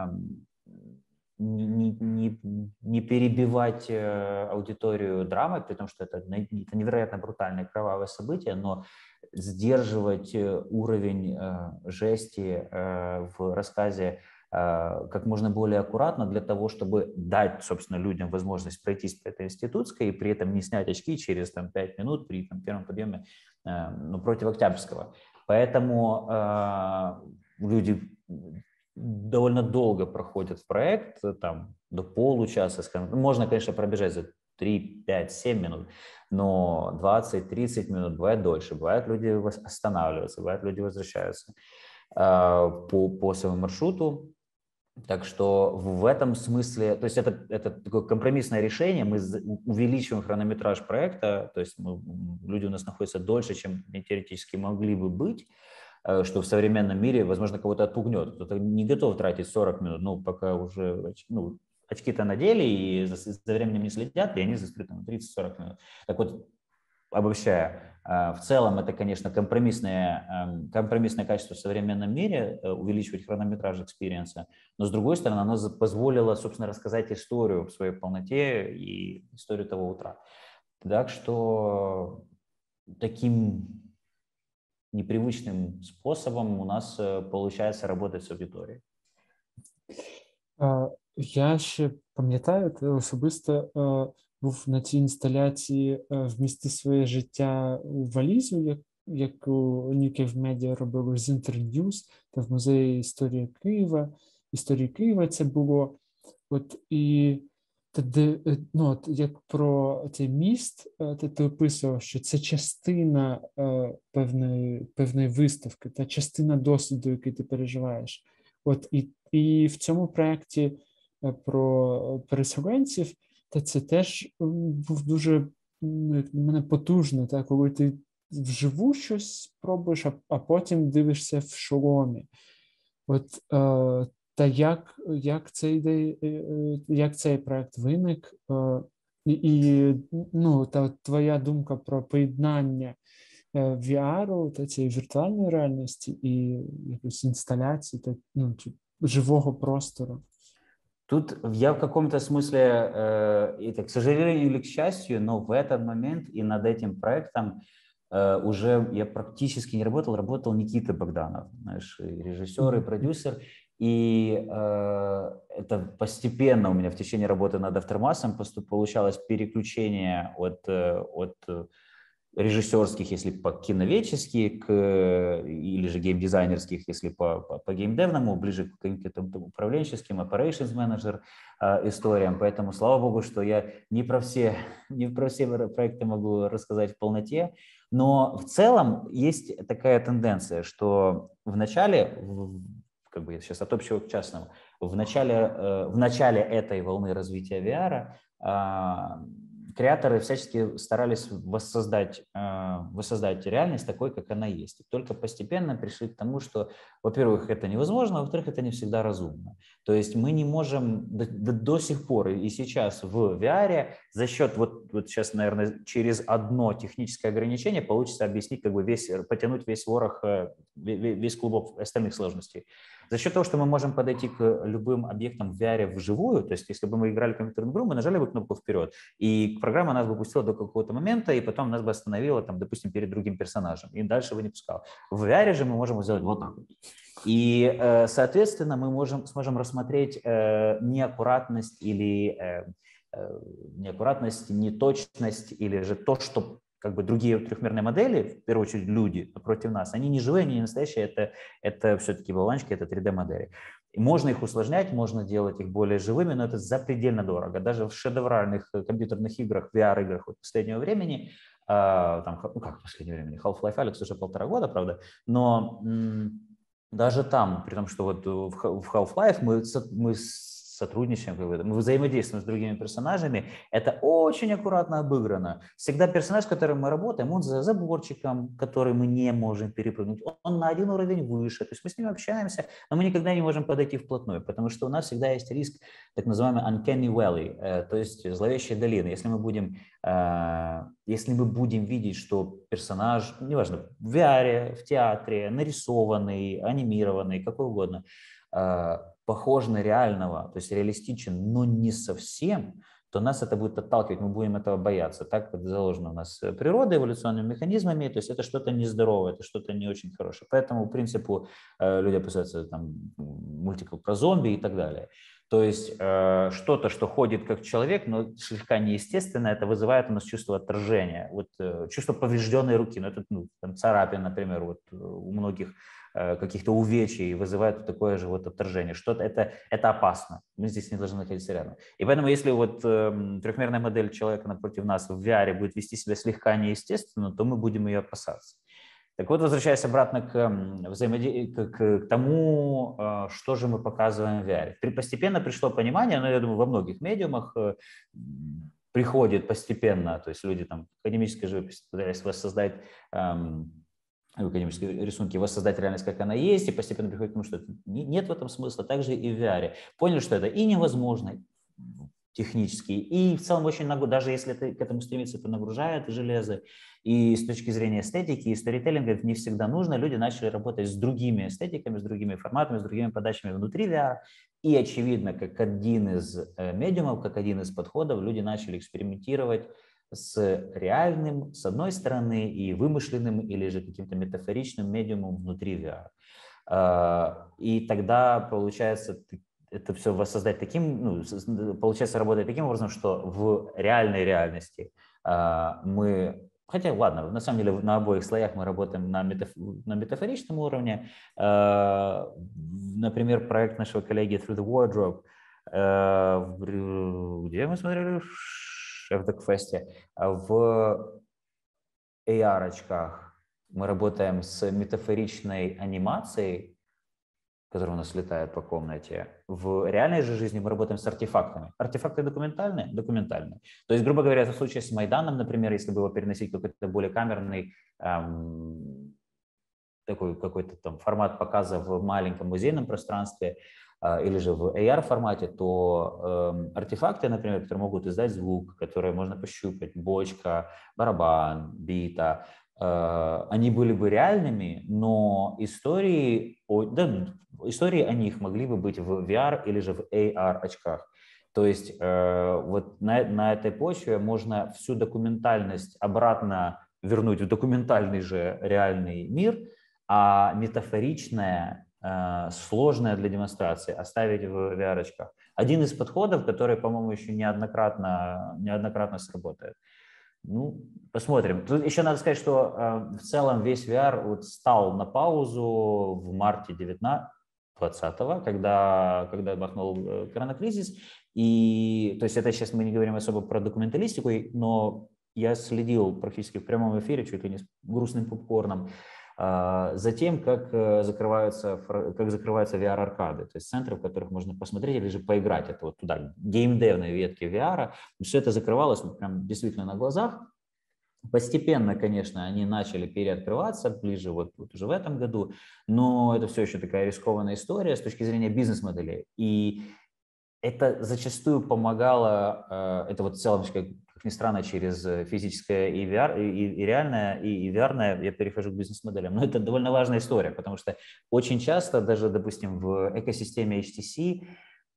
не, не, не перебивать аудиторию драмой, потому что это, это невероятно брутальное кровавое событие, но сдерживать уровень жести в рассказе как можно более аккуратно для того, чтобы дать, собственно, людям возможность пройтись по этой институтской и при этом не снять очки через там, пять минут при там, первом подъеме ну, против Октябрьского. Поэтому люди довольно долго проходят в проект, там, до получаса, скажем. Можно, конечно, пробежать за три, пять, семь минут, но двадцать-тридцать минут, бывает дольше, бывает люди останавливаются, бывает люди возвращаются э, по, по своему маршруту. Так что в этом смысле, то есть это, это такое компромиссное решение, мы увеличиваем хронометраж проекта, то есть мы, люди у нас находятся дольше, чем теоретически могли бы быть, что в современном мире, возможно, кого-то отпугнет. Кто-то не готов тратить сорок минут, ну, пока уже ну, очки-то надели и за, за временем не следят, и они застряют там тридцать-сорок минут. Так вот, обобщая, в целом это, конечно, компромиссное, компромиссное качество в современном мире, увеличивать хронометраж экспириенса, но, с другой стороны, оно позволило, собственно, рассказать историю в своей полноте и историю того утра. Так что таким непривычным способом у нас получается работать з аудиторією. Я ще пам'ятаю, особисто був на цій інсталяції «Вмісти своє життя у валізу», як, яку New Cave Media робили з Інтерньюз, та в музеї історії Києва. Історії Києва це було. От, і Тоді, ну, от як про цей міст, ти, ти описував, що це частина е, певної, певної виставки, та частина досвіду, який ти переживаєш. От і, і в цьому проєкті про переселенців, та це теж був дуже, як на мене, потужно, та, коли ти вживу щось пробуєш, а, а потім дивишся в шоломі. От е, та як, як цей ідей, як цей проект виник, е, і, і ну, та твоя думка про поєднання ві ар та цієї віртуальної реальності і якоїсь інсталяції та ну, чи живого простору? Тут я в каком-то смысле, э, это, к сожалению или к счастью, но в этот момент и над этим проектом э, уже я практически не работал, работал Никита Богданов, знаешь, и режиссер, и продюсер. И э, это постепенно у меня в течение работы над Aftermath получалось переключение от, от режиссерских, если по киноведчески, к, или же геймдизайнерских, если по, по, по геймдевному, ближе к каким-то управленческим, operations manager э, историям. Поэтому слава богу, что я не про все, не про все проекты могу рассказать в полноте. Но в целом есть такая тенденция, что в начале, как бы я сейчас от общего к частному, в начале, э, в начале этой волны развития ви ар э, креаторы всячески старались воссоздать, э, воссоздать реальность такой, как она есть. И только постепенно пришли к тому, что, во-первых, это невозможно, а во-вторых, это не всегда разумно. То есть мы не можем до, до, до сих пор и сейчас в ви ар за счет, вот, вот сейчас, наверное, через одно техническое ограничение получится объяснить, как бы весь, потянуть весь ворох, весь клубок остальных сложностей. За счет того, что мы можем подойти к любым объектам в ви ар вживую, то есть если бы мы играли в компьютерную игру, мы нажали бы кнопку «Вперед», и программа нас бы пустила до какого-то момента, и потом нас бы остановила, там, допустим, перед другим персонажем, и дальше бы не пускала. В ви ар же мы можем сделать вот так вот. И, соответственно, мы можем, сможем рассмотреть неаккуратность или неаккуратность, неточность, или же то, что как бы другие трехмерные модели, в первую очередь люди против нас, они не живые, они не настоящие, это, это все-таки болванчики, это три дэ-модели. И можно их усложнять, можно делать их более живыми, но это запредельно дорого. Даже в шедевральных компьютерных играх, ви ар-играх вот последнего времени, э, там, ну как последнего времени, Half-Life Alyx уже полтора года, правда, но м- даже там, при том, что вот в Half-Life мы, мы сотрудничаем, мы взаимодействуем с другими персонажами, это очень аккуратно обыграно. Всегда персонаж, с которым мы работаем, он за заборчиком, который мы не можем перепрыгнуть, он на один уровень выше, то есть мы с ним общаемся, но мы никогда не можем подойти вплотную, потому что у нас всегда есть риск так называемый uncanny valley, то есть зловещая долина. Если мы будем, если мы будем видеть, что персонаж, неважно, в ви ар, в театре, нарисованный, анимированный, какой угодно, похож на реального, то есть реалистичен, но не совсем, то нас это будет отталкивать, мы будем этого бояться. Так это заложено у нас природой, эволюционными механизмами, то есть это что-то нездоровое, это что-то не очень хорошее. Поэтому, по принципу, люди опасаются там мультиков про зомби и так далее. То есть э, что-то, что ходит как человек, но слегка неестественно, это вызывает у нас чувство отторжения, вот, э, чувство поврежденной руки, ну, это ну, там, царапин, например, вот, у многих э, каких-то увечий вызывает такое же вот отторжение. Что-то это, это опасно, мы здесь не должны находиться рядом. И поэтому если вот э, трехмерная модель человека напротив нас в ви ар будет вести себя слегка неестественно, то мы будем ее опасаться. Так вот, возвращаясь обратно к, взаимоди... к, к тому, что же мы показываем в ви ар. Постепенно пришло понимание, но я думаю, во многих медиумах приходит постепенно, то есть люди там в академической живописи пытались воссоздать, эм, в академической рисунке воссоздать реальность, как она есть, и постепенно приходит к тому, что нет в этом смысла, также и в ви ар. Поняли, что это и невозможно технически, и в целом очень, даже если это, к этому стремиться, это нагружает железо. И с точки зрения эстетики и сторителлинга это не всегда нужно. Люди начали работать с другими эстетиками, с другими форматами, с другими подачами внутри ви ар. И очевидно, как один из медиумов, как один из подходов, люди начали экспериментировать с реальным, с одной стороны, и вымышленным или же каким-то метафоричным медиумом внутри ви ар. И тогда получается это все воссоздать таким, ну, получается работать таким образом, что в реальной реальности мы... Хотя, ладно, на самом деле на обоих слоях мы работаем на, метаф... на метафоричном уровне. Например, проект нашего коллеги Through the Wardrobe, Где мы смотрели? В Декфесте. В эй ар-очках мы работаем с метафоричной анимацией, которая у нас летает по комнате. В реальной же жизни мы работаем с артефактами. Артефакты документальные? Документальные. То есть, грубо говоря, в случае с Майданом, например, если бы его переносить в какой-то более камерный эм, такой какой-то там формат показа в маленьком музейном пространстве э, или же в эй ар-формате, то э, артефакты, например, которые могут издать звук, которые можно пощупать, бочка, барабан, бита, э, они были бы реальными, но истории о, да, истории о них могли бы быть в ви ар или же в эй ар-очках. То есть э, вот на, на этой почве можно всю документальность обратно вернуть в документальный же реальный мир, а метафоричное, э, сложное для демонстрации оставить в ви ар-очках. Один из подходов, который, по-моему, еще неоднократно, неоднократно сработает. Ну, посмотрим. Тут еще надо сказать, что э, в целом весь ви ар вот стал на паузу в марте двадцатого, когда, когда бахнул э, коронакризис. И, то есть это сейчас мы не говорим особо про документалистику, но я следил практически в прямом эфире, чуть ли не с грустным попкорном, э, за тем, как, э, закрываются, как закрываются ви ар-аркады, то есть центры, в которых можно посмотреть или же поиграть. Это вот туда, геймдевные ветки ви ар. Все это закрывалось вот прям действительно на глазах. Постепенно, конечно, они начали переоткрываться ближе вот, вот уже в этом году, но это все еще такая рискованная история с точки зрения бизнес-моделей. И это зачастую помогало, это вот в целом, как, как ни странно, через физическое и, ви ар, и, и реальное, и, и ви ар-ное я перехожу к бизнес-моделям. Но это довольно важная история, потому что очень часто даже, допустим, в экосистеме эйч ти си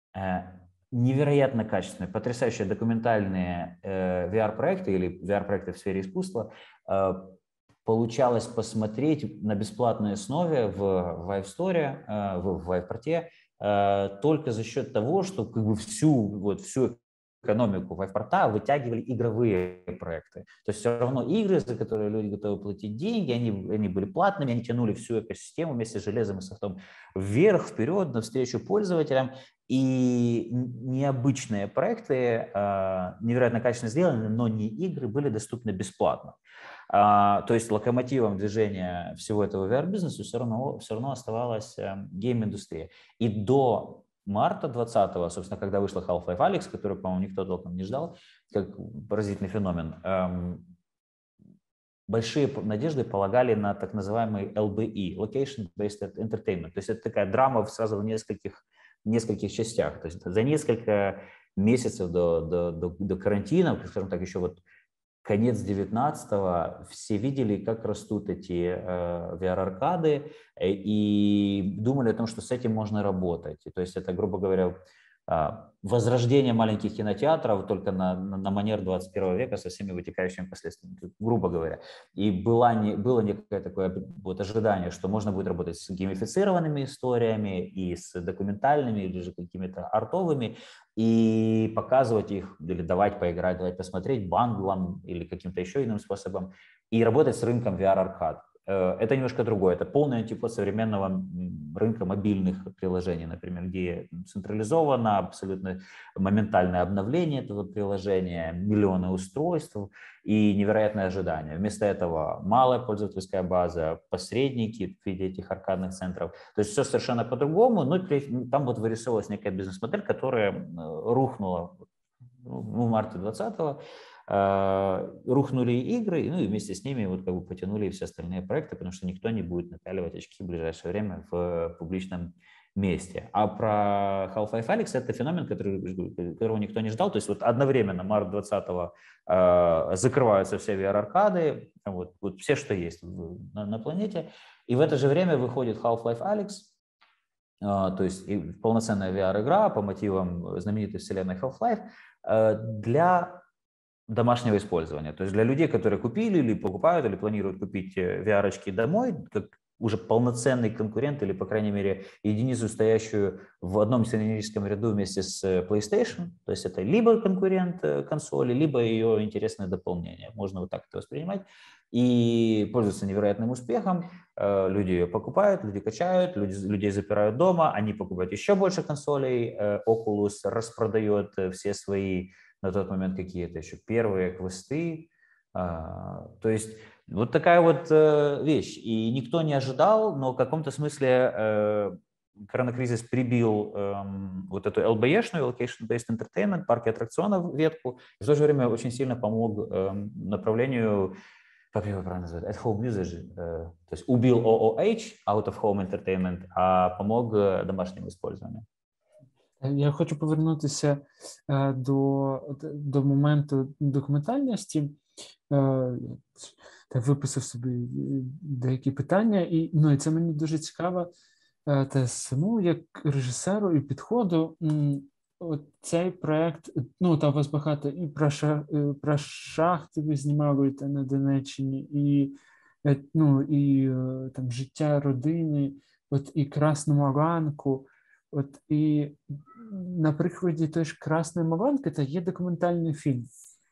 невероятно качественные, потрясающие документальные э, ви ар-проекты или ви ар-проекты в сфере искусства э, получалось посмотреть на бесплатной основе в Vive Store, э, в, в Vive-порте э, только за счет того, что как бы всю, вот, всю экономику Vive-порта вытягивали игровые проекты. То есть все равно игры, за которые люди готовы платить деньги, они, они были платными, они тянули всю экосистему вместе с железом и софтом вверх, вперед, навстречу пользователям. И необычные проекты, невероятно качественно сделаны, но не игры, были доступны бесплатно. То есть локомотивом движения всего этого ви ар-бизнеса все равно, все равно оставалась гейм-индустрия. И до марта двадцатого, собственно, когда вышла Half-Life Alyx, которую, по-моему, никто толком не ждал, как поразительный феномен, большие надежды полагали на так называемый эл би и, Location Based Entertainment. То есть это такая драма сразу в нескольких нескольких частях. То есть за несколько месяцев до, до, до, до карантина, скажем так, еще вот конец девятнадцатого, все видели, как растут эти э, ви ар-аркады и думали о том, что с этим можно работать. И, то есть это, грубо говоря, возрождение маленьких кинотеатров только на, на, на манер двадцать первого века со всеми вытекающими последствиями, грубо говоря. И было, не, было некое такое вот ожидание, что можно будет работать с геймифицированными историями и с документальными или же какими-то артовыми и показывать их, или давать поиграть, давать посмотреть бандлом или каким-то еще иным способом, и работать с рынком ви ар-аркад. Это немножко другое. Это полный антипод современного рынка мобильных приложений, например, где централизовано абсолютно моментальное обновление этого приложения, миллионы устройств и невероятное ожидание. Вместо этого малая пользовательская база, посредники в виде этих аркадных центров. То есть все совершенно по-другому, но там вот вырисовывалась некая бизнес-модель, которая рухнула в марте двадцатого. Рухнули игры, ну и вместе с ними вот как бы потянули и все остальные проекты, потому что никто не будет напяливать очки в ближайшее время в публичном месте. А про Half-Life Alyx это феномен, который, которого никто не ждал. То есть вот одновременно март двадцатого э, закрываются все ви ар-аркады, вот, вот все, что есть на, на планете, и в это же время выходит Half-Life Alyx, э, то есть и полноценная ви ар-игра по мотивам знаменитой вселенной Half-Life э, для домашнего использования. То есть для людей, которые купили или покупают, или планируют купить ви ар-очки домой, как уже полноценный конкурент или, по крайней мере, единицу, стоящую в одном сценарическом ряду вместе с PlayStation. То есть это либо конкурент консоли, либо ее интересное дополнение. Можно вот так это воспринимать. И пользуется невероятным успехом. Люди ее покупают, люди качают, люди, людей запирают дома, они покупают еще больше консолей. Oculus распродает все свои на тот момент какие-то еще первые квесты. То есть вот такая вот вещь. И никто не ожидал, но в каком-то смысле коронакризис прибил эм, вот эту эл би и-шную, Location-Based Entertainment, парки аттракционов ветку, и в то же время очень сильно помог эм, направлению, как его правильно называют, at home usage, э, то есть убил о о эйч, out of home entertainment, а помог домашньому использованию. Я хочу повернутися е, до, до моменту документальності. Е, так виписав собі деякі питання, і, ну, і це мені дуже цікаво. Та самому як режисеру і підходу от цей проєкт, ну, там у вас багато і про, шах, про шахти ви знімали та на Донеччині, і, ну, і там життя родини, от і Красну ранку, от і на прикладі той ж Красної Маранки та є документальний фільм,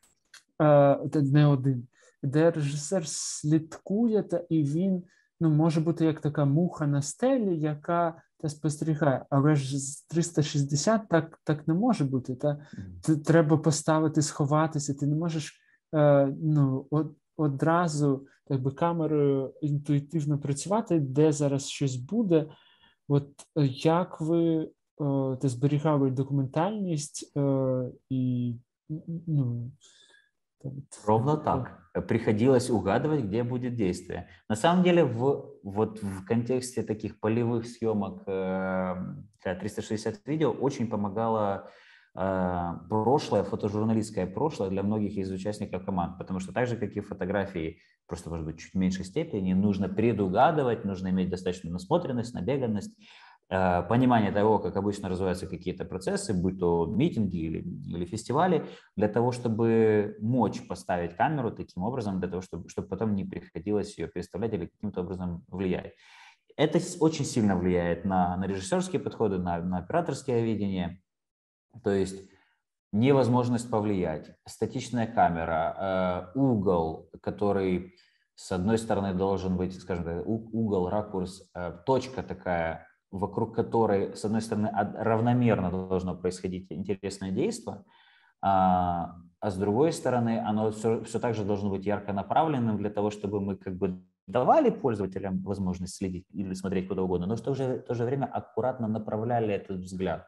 та не один, де режисер слідкує, та і він, ну, може бути як така муха на стелі, яка та спостерігає, але ж з триста шістдесят так, так не може бути. Та? Треба поставити, сховатися, ти не можеш е, ну, од, одразу так би, камерою інтуїтивно працювати, де зараз щось буде. От як ви е, та зберігали документальність е, і, ну, Ровно так. Приходилось угадывать, где будет действие. На самом деле, в, вот в контексте таких полевых съемок э, триста шестьдесят видео очень помогало э, прошлое, фотожурналистское прошлое для многих из участников команд, потому что так же, как и фотографии, просто, может быть, чуть в меньшей степени, нужно предугадывать, нужно иметь достаточную насмотренность, набеганность, понимание того, как обычно развиваются какие-то процессы, будь то митинги или, или фестивали, для того, чтобы мочь поставить камеру таким образом, для того, чтобы, чтобы потом не приходилось ее переставлять или каким-то образом влиять. Это очень сильно влияет на, на режиссерские подходы, на, на операторское видение, то есть невозможность повлиять, статичная камера, э, угол, который с одной стороны должен быть, скажем так, угол, ракурс, э, точка такая, вокруг которой, с одной стороны, равномерно должно происходить интересное действие, а, а с другой стороны, оно все, все так же должно быть ярко направленным для того, чтобы мы как бы давали пользователям возможность следить или смотреть куда угодно, но в то же, в то же время аккуратно направляли этот взгляд.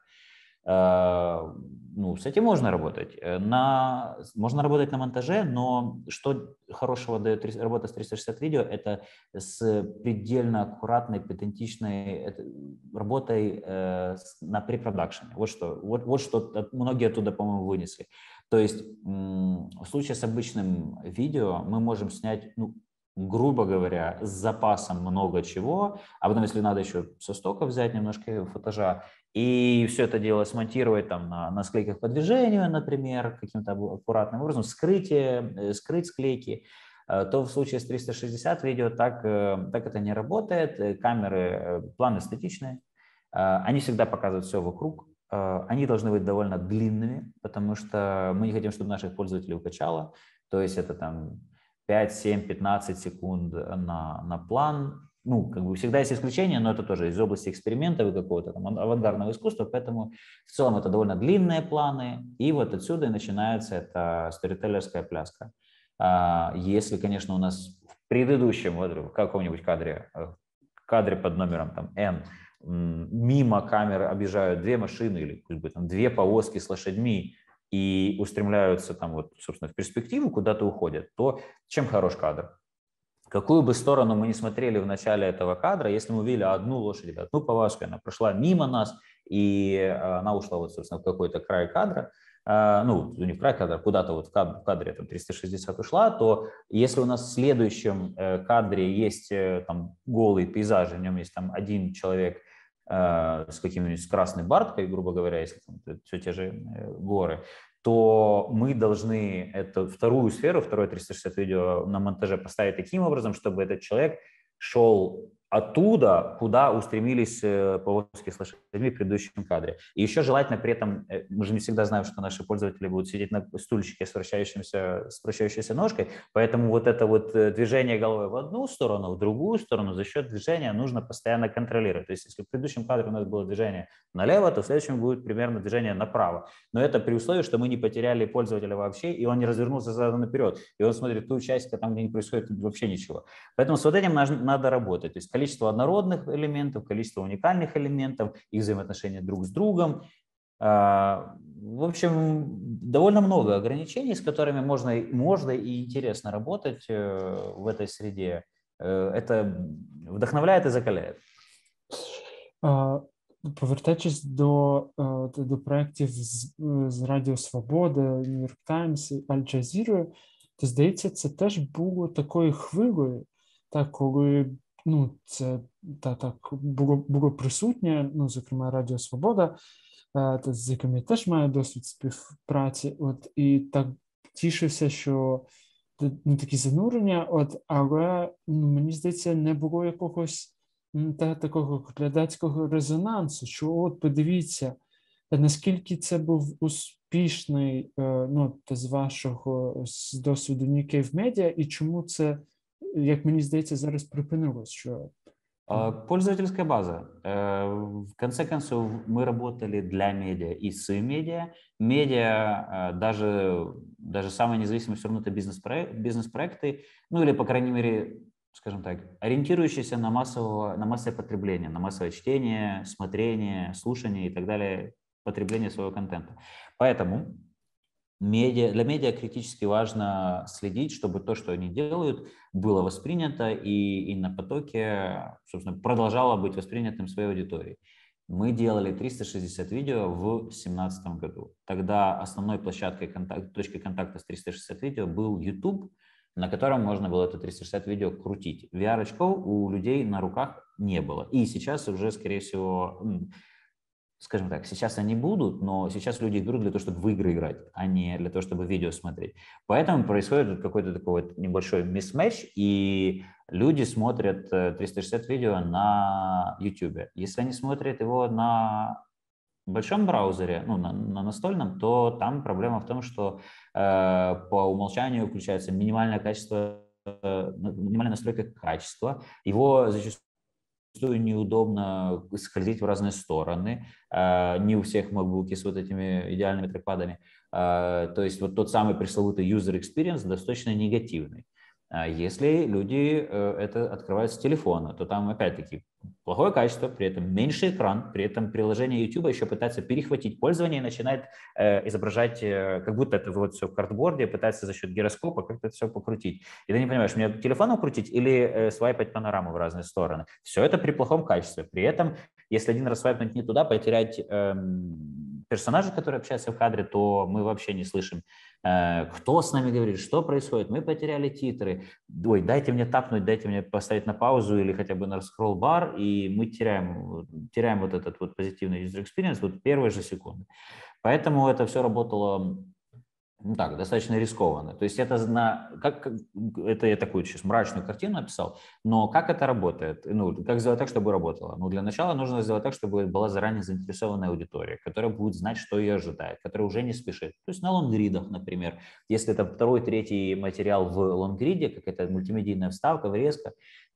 Ну, с этим можно работать. На, можно работать на монтаже, но что хорошего дает работа с триста шестьдесят видео, это с предельно аккуратной, педантичной работой э, на препродакшене. Вот что, вот, вот что многие оттуда, по-моему, вынесли. То есть в случае с обычным видео мы можем снять, ну, грубо говоря, с запасом много чего, а потом, если надо, еще со стока взять немножко футажа, и все это дело смонтировать там на, на склейках по движению, например, каким-то аккуратным образом, скрытие, скрыть склейки, то в случае с триста шестьдесят видео так, так это не работает. Камеры, планы статичные, они всегда показывают все вокруг, они должны быть довольно длинными, потому что мы не хотим, чтобы наших пользователей укачало, то есть это там пять, семь, пятнадцать секунд на, на план. Ну, как бы всегда есть исключения, но это тоже из области экспериментов и какого-то там авангардного искусства, поэтому в целом это довольно длинные планы, и вот отсюда и начинается эта сторителлерская пляска. Если, конечно, у нас в предыдущем, вот, в каком-нибудь кадре, кадре под номером там N, мимо камеры объезжают две машины или там, две повозки с лошадьми и устремляются там вот, собственно, в перспективу, куда-то уходят, то чем хорош кадр? Какую бы сторону мы ни смотрели в начале этого кадра, если мы увидели одну лошадь или одну повозку, она прошла мимо нас, и она ушла, вот, собственно, в какой-то край кадра, ну, не в край кадра, куда-то вот в кадре там, триста шестьдесят ушла, то если у нас в следующем кадре есть там голый пейзаж, в нем есть там один человек с каким-нибудь с красной барткой, грубо говоря, если там, все те же горы, то мы должны эту вторую сферу, второе триста шестьдесят видео на монтаже поставить таким образом, чтобы этот человек шел оттуда, куда устремились повозки с лошадьми в предыдущем кадре. И еще желательно при этом, мы же не всегда знаем, что наши пользователи будут сидеть на стульчике с вращающимся, с вращающейся ножкой, поэтому вот это вот движение головой в одну сторону, в другую сторону за счет движения нужно постоянно контролировать. То есть если в предыдущем кадре у нас было движение налево, то в следующем будет примерно движение направо. Но это при условии, что мы не потеряли пользователя вообще, и он не развернулся задом наперед, и он смотрит ту часть, там, где не происходит вообще ничего. Поэтому с вот этим надо работать. То есть количество однородных элементов, количество уникальных элементов, их взаимоотношения друг с другом. В общем, довольно много ограничений, с которыми можно, можно и интересно работать в этой среде. Это вдохновляет и закаляет. Повертаючись до, до проєктів з, з Радіо Свобода, Нью-Йорк Таймс, Аль-Джазірою, то, здається, це теж було такою хвилею, так, коли ну, це та, так, було, було присутнє, ну, зокрема, Радіо Свобода, та, з яким я теж маю досвід співпраці, от, і так тішився, що ну, такі занурення, от, але ну, мені здається, не було якогось та такого глядацького резонансу, що от подивіться, наскільки це був успішний, ну, з вашого з досвіду New Cave Media, і чому це, як мені здається, зараз припинилось, що... Пользовательская база. В конце концов, мы работали для медиа и с медиа. Медиа, даже, даже самые независимые все равно это бизнес-проекты, бизнес-проекты, ну или, по крайней мере, скажем так, ориентирующиеся на, массового, на массовое потребление, на массовое чтение, смотрение, слушание и так далее, потребление своего контента. Поэтому медиа, для медиа критически важно следить, чтобы то, что они делают, было воспринято и, и на потоке, собственно, продолжало быть воспринятым своей аудиторией. Мы делали триста шестьдесят видео в две тысячи семнадцатом году. Тогда основной площадкой, контакт, точкой контакта с триста шестьдесят видео был YouTube, на котором можно было это триста шестьдесят видео крутить. ви ар-очков у людей на руках не было. И сейчас уже, скорее всего, скажем так, сейчас они будут, но сейчас люди их берут для того, чтобы в игры играть, а не для того, чтобы видео смотреть. Поэтому происходит какой-то такой вот небольшой мисс-матч, и люди смотрят триста шестьдесят видео на YouTube. Если они смотрят его на большом браузере, ну, на, на настольном, то там проблема в том, что э, по умолчанию включается минимальное качество, э, минимальная настройка качества. Его зачастую неудобно скользить в разные стороны. Э, не у всех MacBook'и с вот этими идеальными трекпадами. Э, то есть вот тот самый пресловутый user experience достаточно негативный. Если люди это открывают с телефона, то там опять-таки плохое качество, при этом меньший экран, при этом приложение YouTube еще пытается перехватить пользование и начинает э, изображать, э, как будто это вот все в картборде, пытается за счет гироскопа как-то это все покрутить. И ты не понимаешь, мне телефоном крутить или э, свайпать панораму в разные стороны. Все это при плохом качестве. При этом, если один раз свайпнуть не туда, потерять э, персонажа, который общается в кадре, то мы вообще не слышим, кто с нами говорит, что происходит, мы потеряли титры, ой, дайте мне тапнуть, дайте мне поставить на паузу или хотя бы на скролл-бар, и мы теряем, теряем вот этот вот позитивный user experience вот первые же секунды. Поэтому это все работало, ну так, достаточно рискованно. То есть это, на, как, это я такую сейчас мрачную картину описал, но как это работает? Ну, как сделать так, чтобы работало? Ну, для начала нужно сделать так, чтобы была заранее заинтересованная аудитория, которая будет знать, что ее ожидает, которая уже не спешит. То есть на лонгридах, например. Если это второй, третий материал в лонгриде, какая-то мультимедийная вставка, врезка,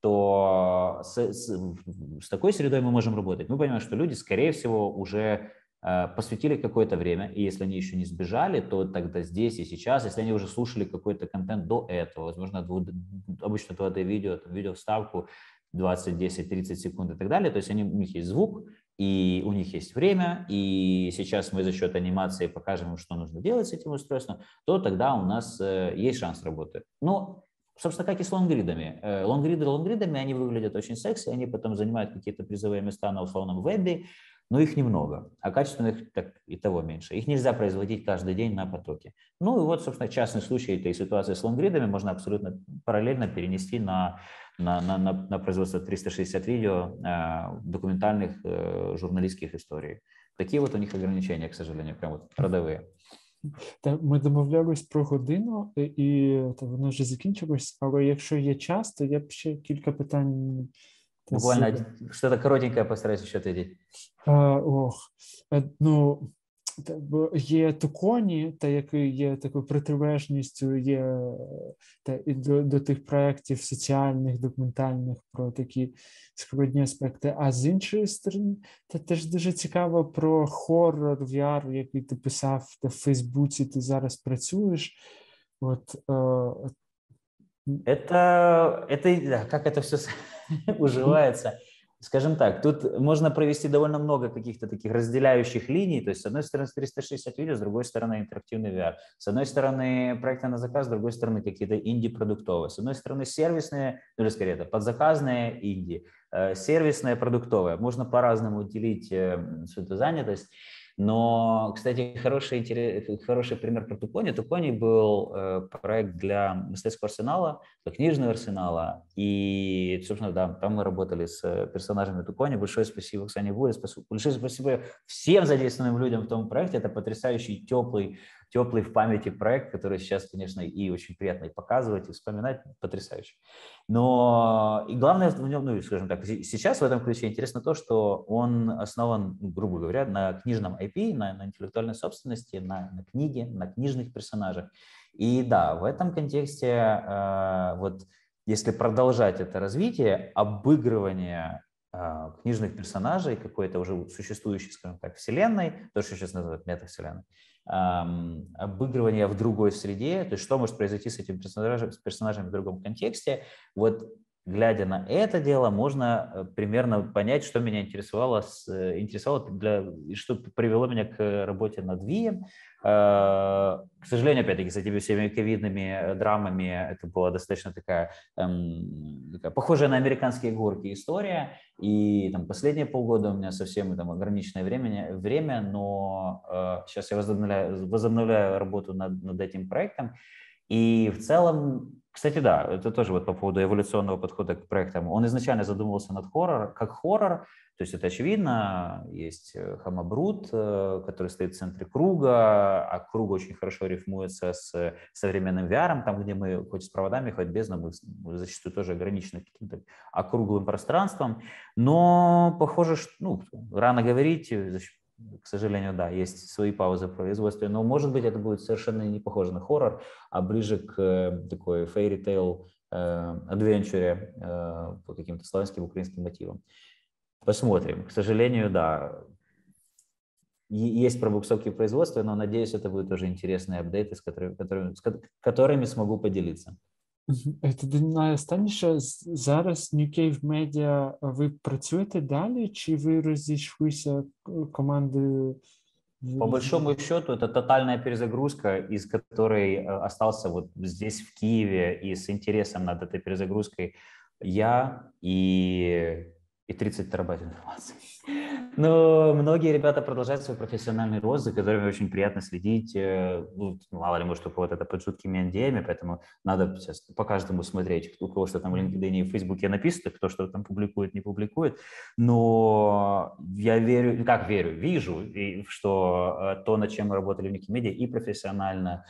то с, с, с такой средой мы можем работать. Мы понимаем, что люди, скорее всего, уже посвятили какое-то время, и если они еще не сбежали, то тогда здесь и сейчас, если они уже слушали какой-то контент до этого, возможно, обычно два дэ-видео, видео вставку двадцать, десять, тридцать секунд и так далее, то есть они, у них есть звук, и у них есть время, и сейчас мы за счет анимации покажем им, что нужно делать с этим устройством, то тогда у нас есть шанс работы. Но собственно, как и с лонгридами. Лонгриды лонгридами, они выглядят очень секси, они потом занимают какие-то призовые места на условном вебе, но их немного, а качественных так и того меньше. Их нельзя производить каждый день на потоке. Ну и вот, собственно, частный случай этой ситуации с лонгридами можно абсолютно параллельно перенести на, на, на, на, на производство триста шестьдесят видео э, документальных э, журналистских историй. Такие вот у них ограничения, к сожалению, прям вот родовые. Та ми домовлялись про годину, і та воно вже закінчилось, але якщо є час, то я б ще кілька питань Буквально что-то коротенькое постараюсь еще ответить. А, ох, ну, є Туконі, та який є такою протилежністю є та, і до, до тих проєктів соціальних, документальних про такі складні аспекти. А з іншої сторони, та теж дуже цікаво про хоррор, ві ар, який ти писав та в Фейсбуці, ти зараз працюєш. От, е, Это, это, как это все уживается. Скажем так, тут можно провести довольно много каких-то таких разделяющих линий. То есть, с одной стороны, триста шестьдесят видео, с другой стороны, интерактивный ви ар. С одной стороны, проекты на заказ, с другой стороны, какие-то инди-продуктовые. С одной стороны, сервисные, ну или скорее, это подзаказные инди, сервисные, продуктовые. Можно по-разному делить всю эту занятость. Но, кстати, хороший, хороший пример про Тукони. Тукони был э, проект для мыслительского арсенала, для книжного арсенала. И, собственно, да, там мы работали с персонажами Тукони. Большое спасибо Оксане Буре, большое спасибо всем задействованным людям в том проекте. Это потрясающий, теплый, теплый в памяти проект, который сейчас, конечно, и очень приятно и показывать, и вспоминать. Потрясающий. Но и главное в нем, ну, скажем так, сейчас в этом ключе интересно то, что он основан, грубо говоря, на книжном ай пи, на, на интеллектуальной собственности, на, на книге, на книжных персонажах. И да, в этом контексте, э, вот если продолжать это развитие, обыгрывание э, книжных персонажей какой-то уже существующей, скажем так, вселенной, то, что сейчас называют метавселенной, э, обыгрывание в другой среде, то есть что может произойти с этим персонажем, с персонажем в другом контексте, вот глядя на это дело, можно примерно понять, что меня интересовало, интересовало для, и что привело меня к работе над Вием. К сожалению, опять-таки, с этими всеми ковидными драмами это была достаточно такая, эм, такая похожая на американские горки история. И там, последние полгода у меня совсем там, ограниченное время, время но э, сейчас я возобновляю, возобновляю работу над, над этим проектом. И в целом, кстати, да, это тоже вот по поводу эволюционного подхода к проектам. Он изначально задумывался над хоррор, как хоррор, то есть это очевидно, есть Хамабрут, который стоит в центре круга, а круг очень хорошо рифмуется с современным ви ар, там, где мы хоть с проводами, хоть без, но мы зачастую тоже ограничены каким-то округлым пространством, но похоже, что, ну, рано говорить, к сожалению, да, есть свои паузы в производстве, но, может быть, это будет совершенно не похоже на хоррор, а ближе к такой fairy tale adventure по каким-то славянским, украинским мотивам. Посмотрим. К сожалению, да, есть пробуксовки в производстве, но, надеюсь, это будут тоже интересные апдейты, с которыми, которыми, с которыми смогу поделиться. Тоді найостанніше, зараз New Cave Media, ви працюєте далі, чи ви розійшлися командою? По большому счету, это тотальная перезагрузка, из которой остался вот здесь, в Киеве, и с интересом над этой перезагрузкой я и, и тридцать терабайт информации. Но многие ребята продолжают свой профессиональный рост, за которыми очень приятно следить. Ну, мало ли, может, у кого-то это под жуткими эн ди эй-ми, поэтому надо сейчас по каждому смотреть, у кого что там в LinkedIn и в Фейсбуке написано, кто что там публикует, не публикует. Но я верю, как верю, вижу, что то, над чем мы работали в New Cave Media, и профессионально,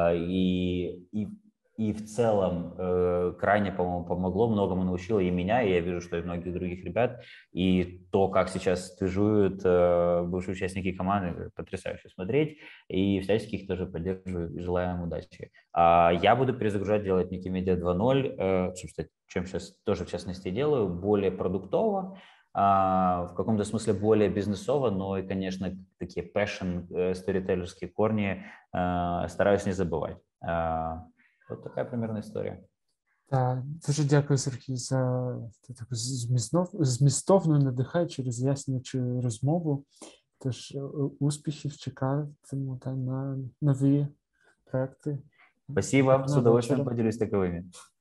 и, и И в целом э, крайне, по-моему, помогло, многому научило и меня, и я вижу, что и многих других ребят. И то, как сейчас движуют э, бывшие участники команды, потрясающе смотреть. И всячески их тоже поддерживаю и желаю им удачи. А я буду перезагружать, делать New Cave Media два ноль, э, чем сейчас тоже в частности делаю, более продуктово, э, в каком-то смысле более бизнесово, но и, конечно, такие passion, э, сторителлерские корни э, стараюсь не забывать. Э, Вот такая примерна історія. Так, дуже дякую, Сергій, за таку змістовну, надихаючу, роз'яснюючу розмову. Тож успіхів, чекатиму та на нові проекти. Спасибо, с удовольствием поделюсь таковыми.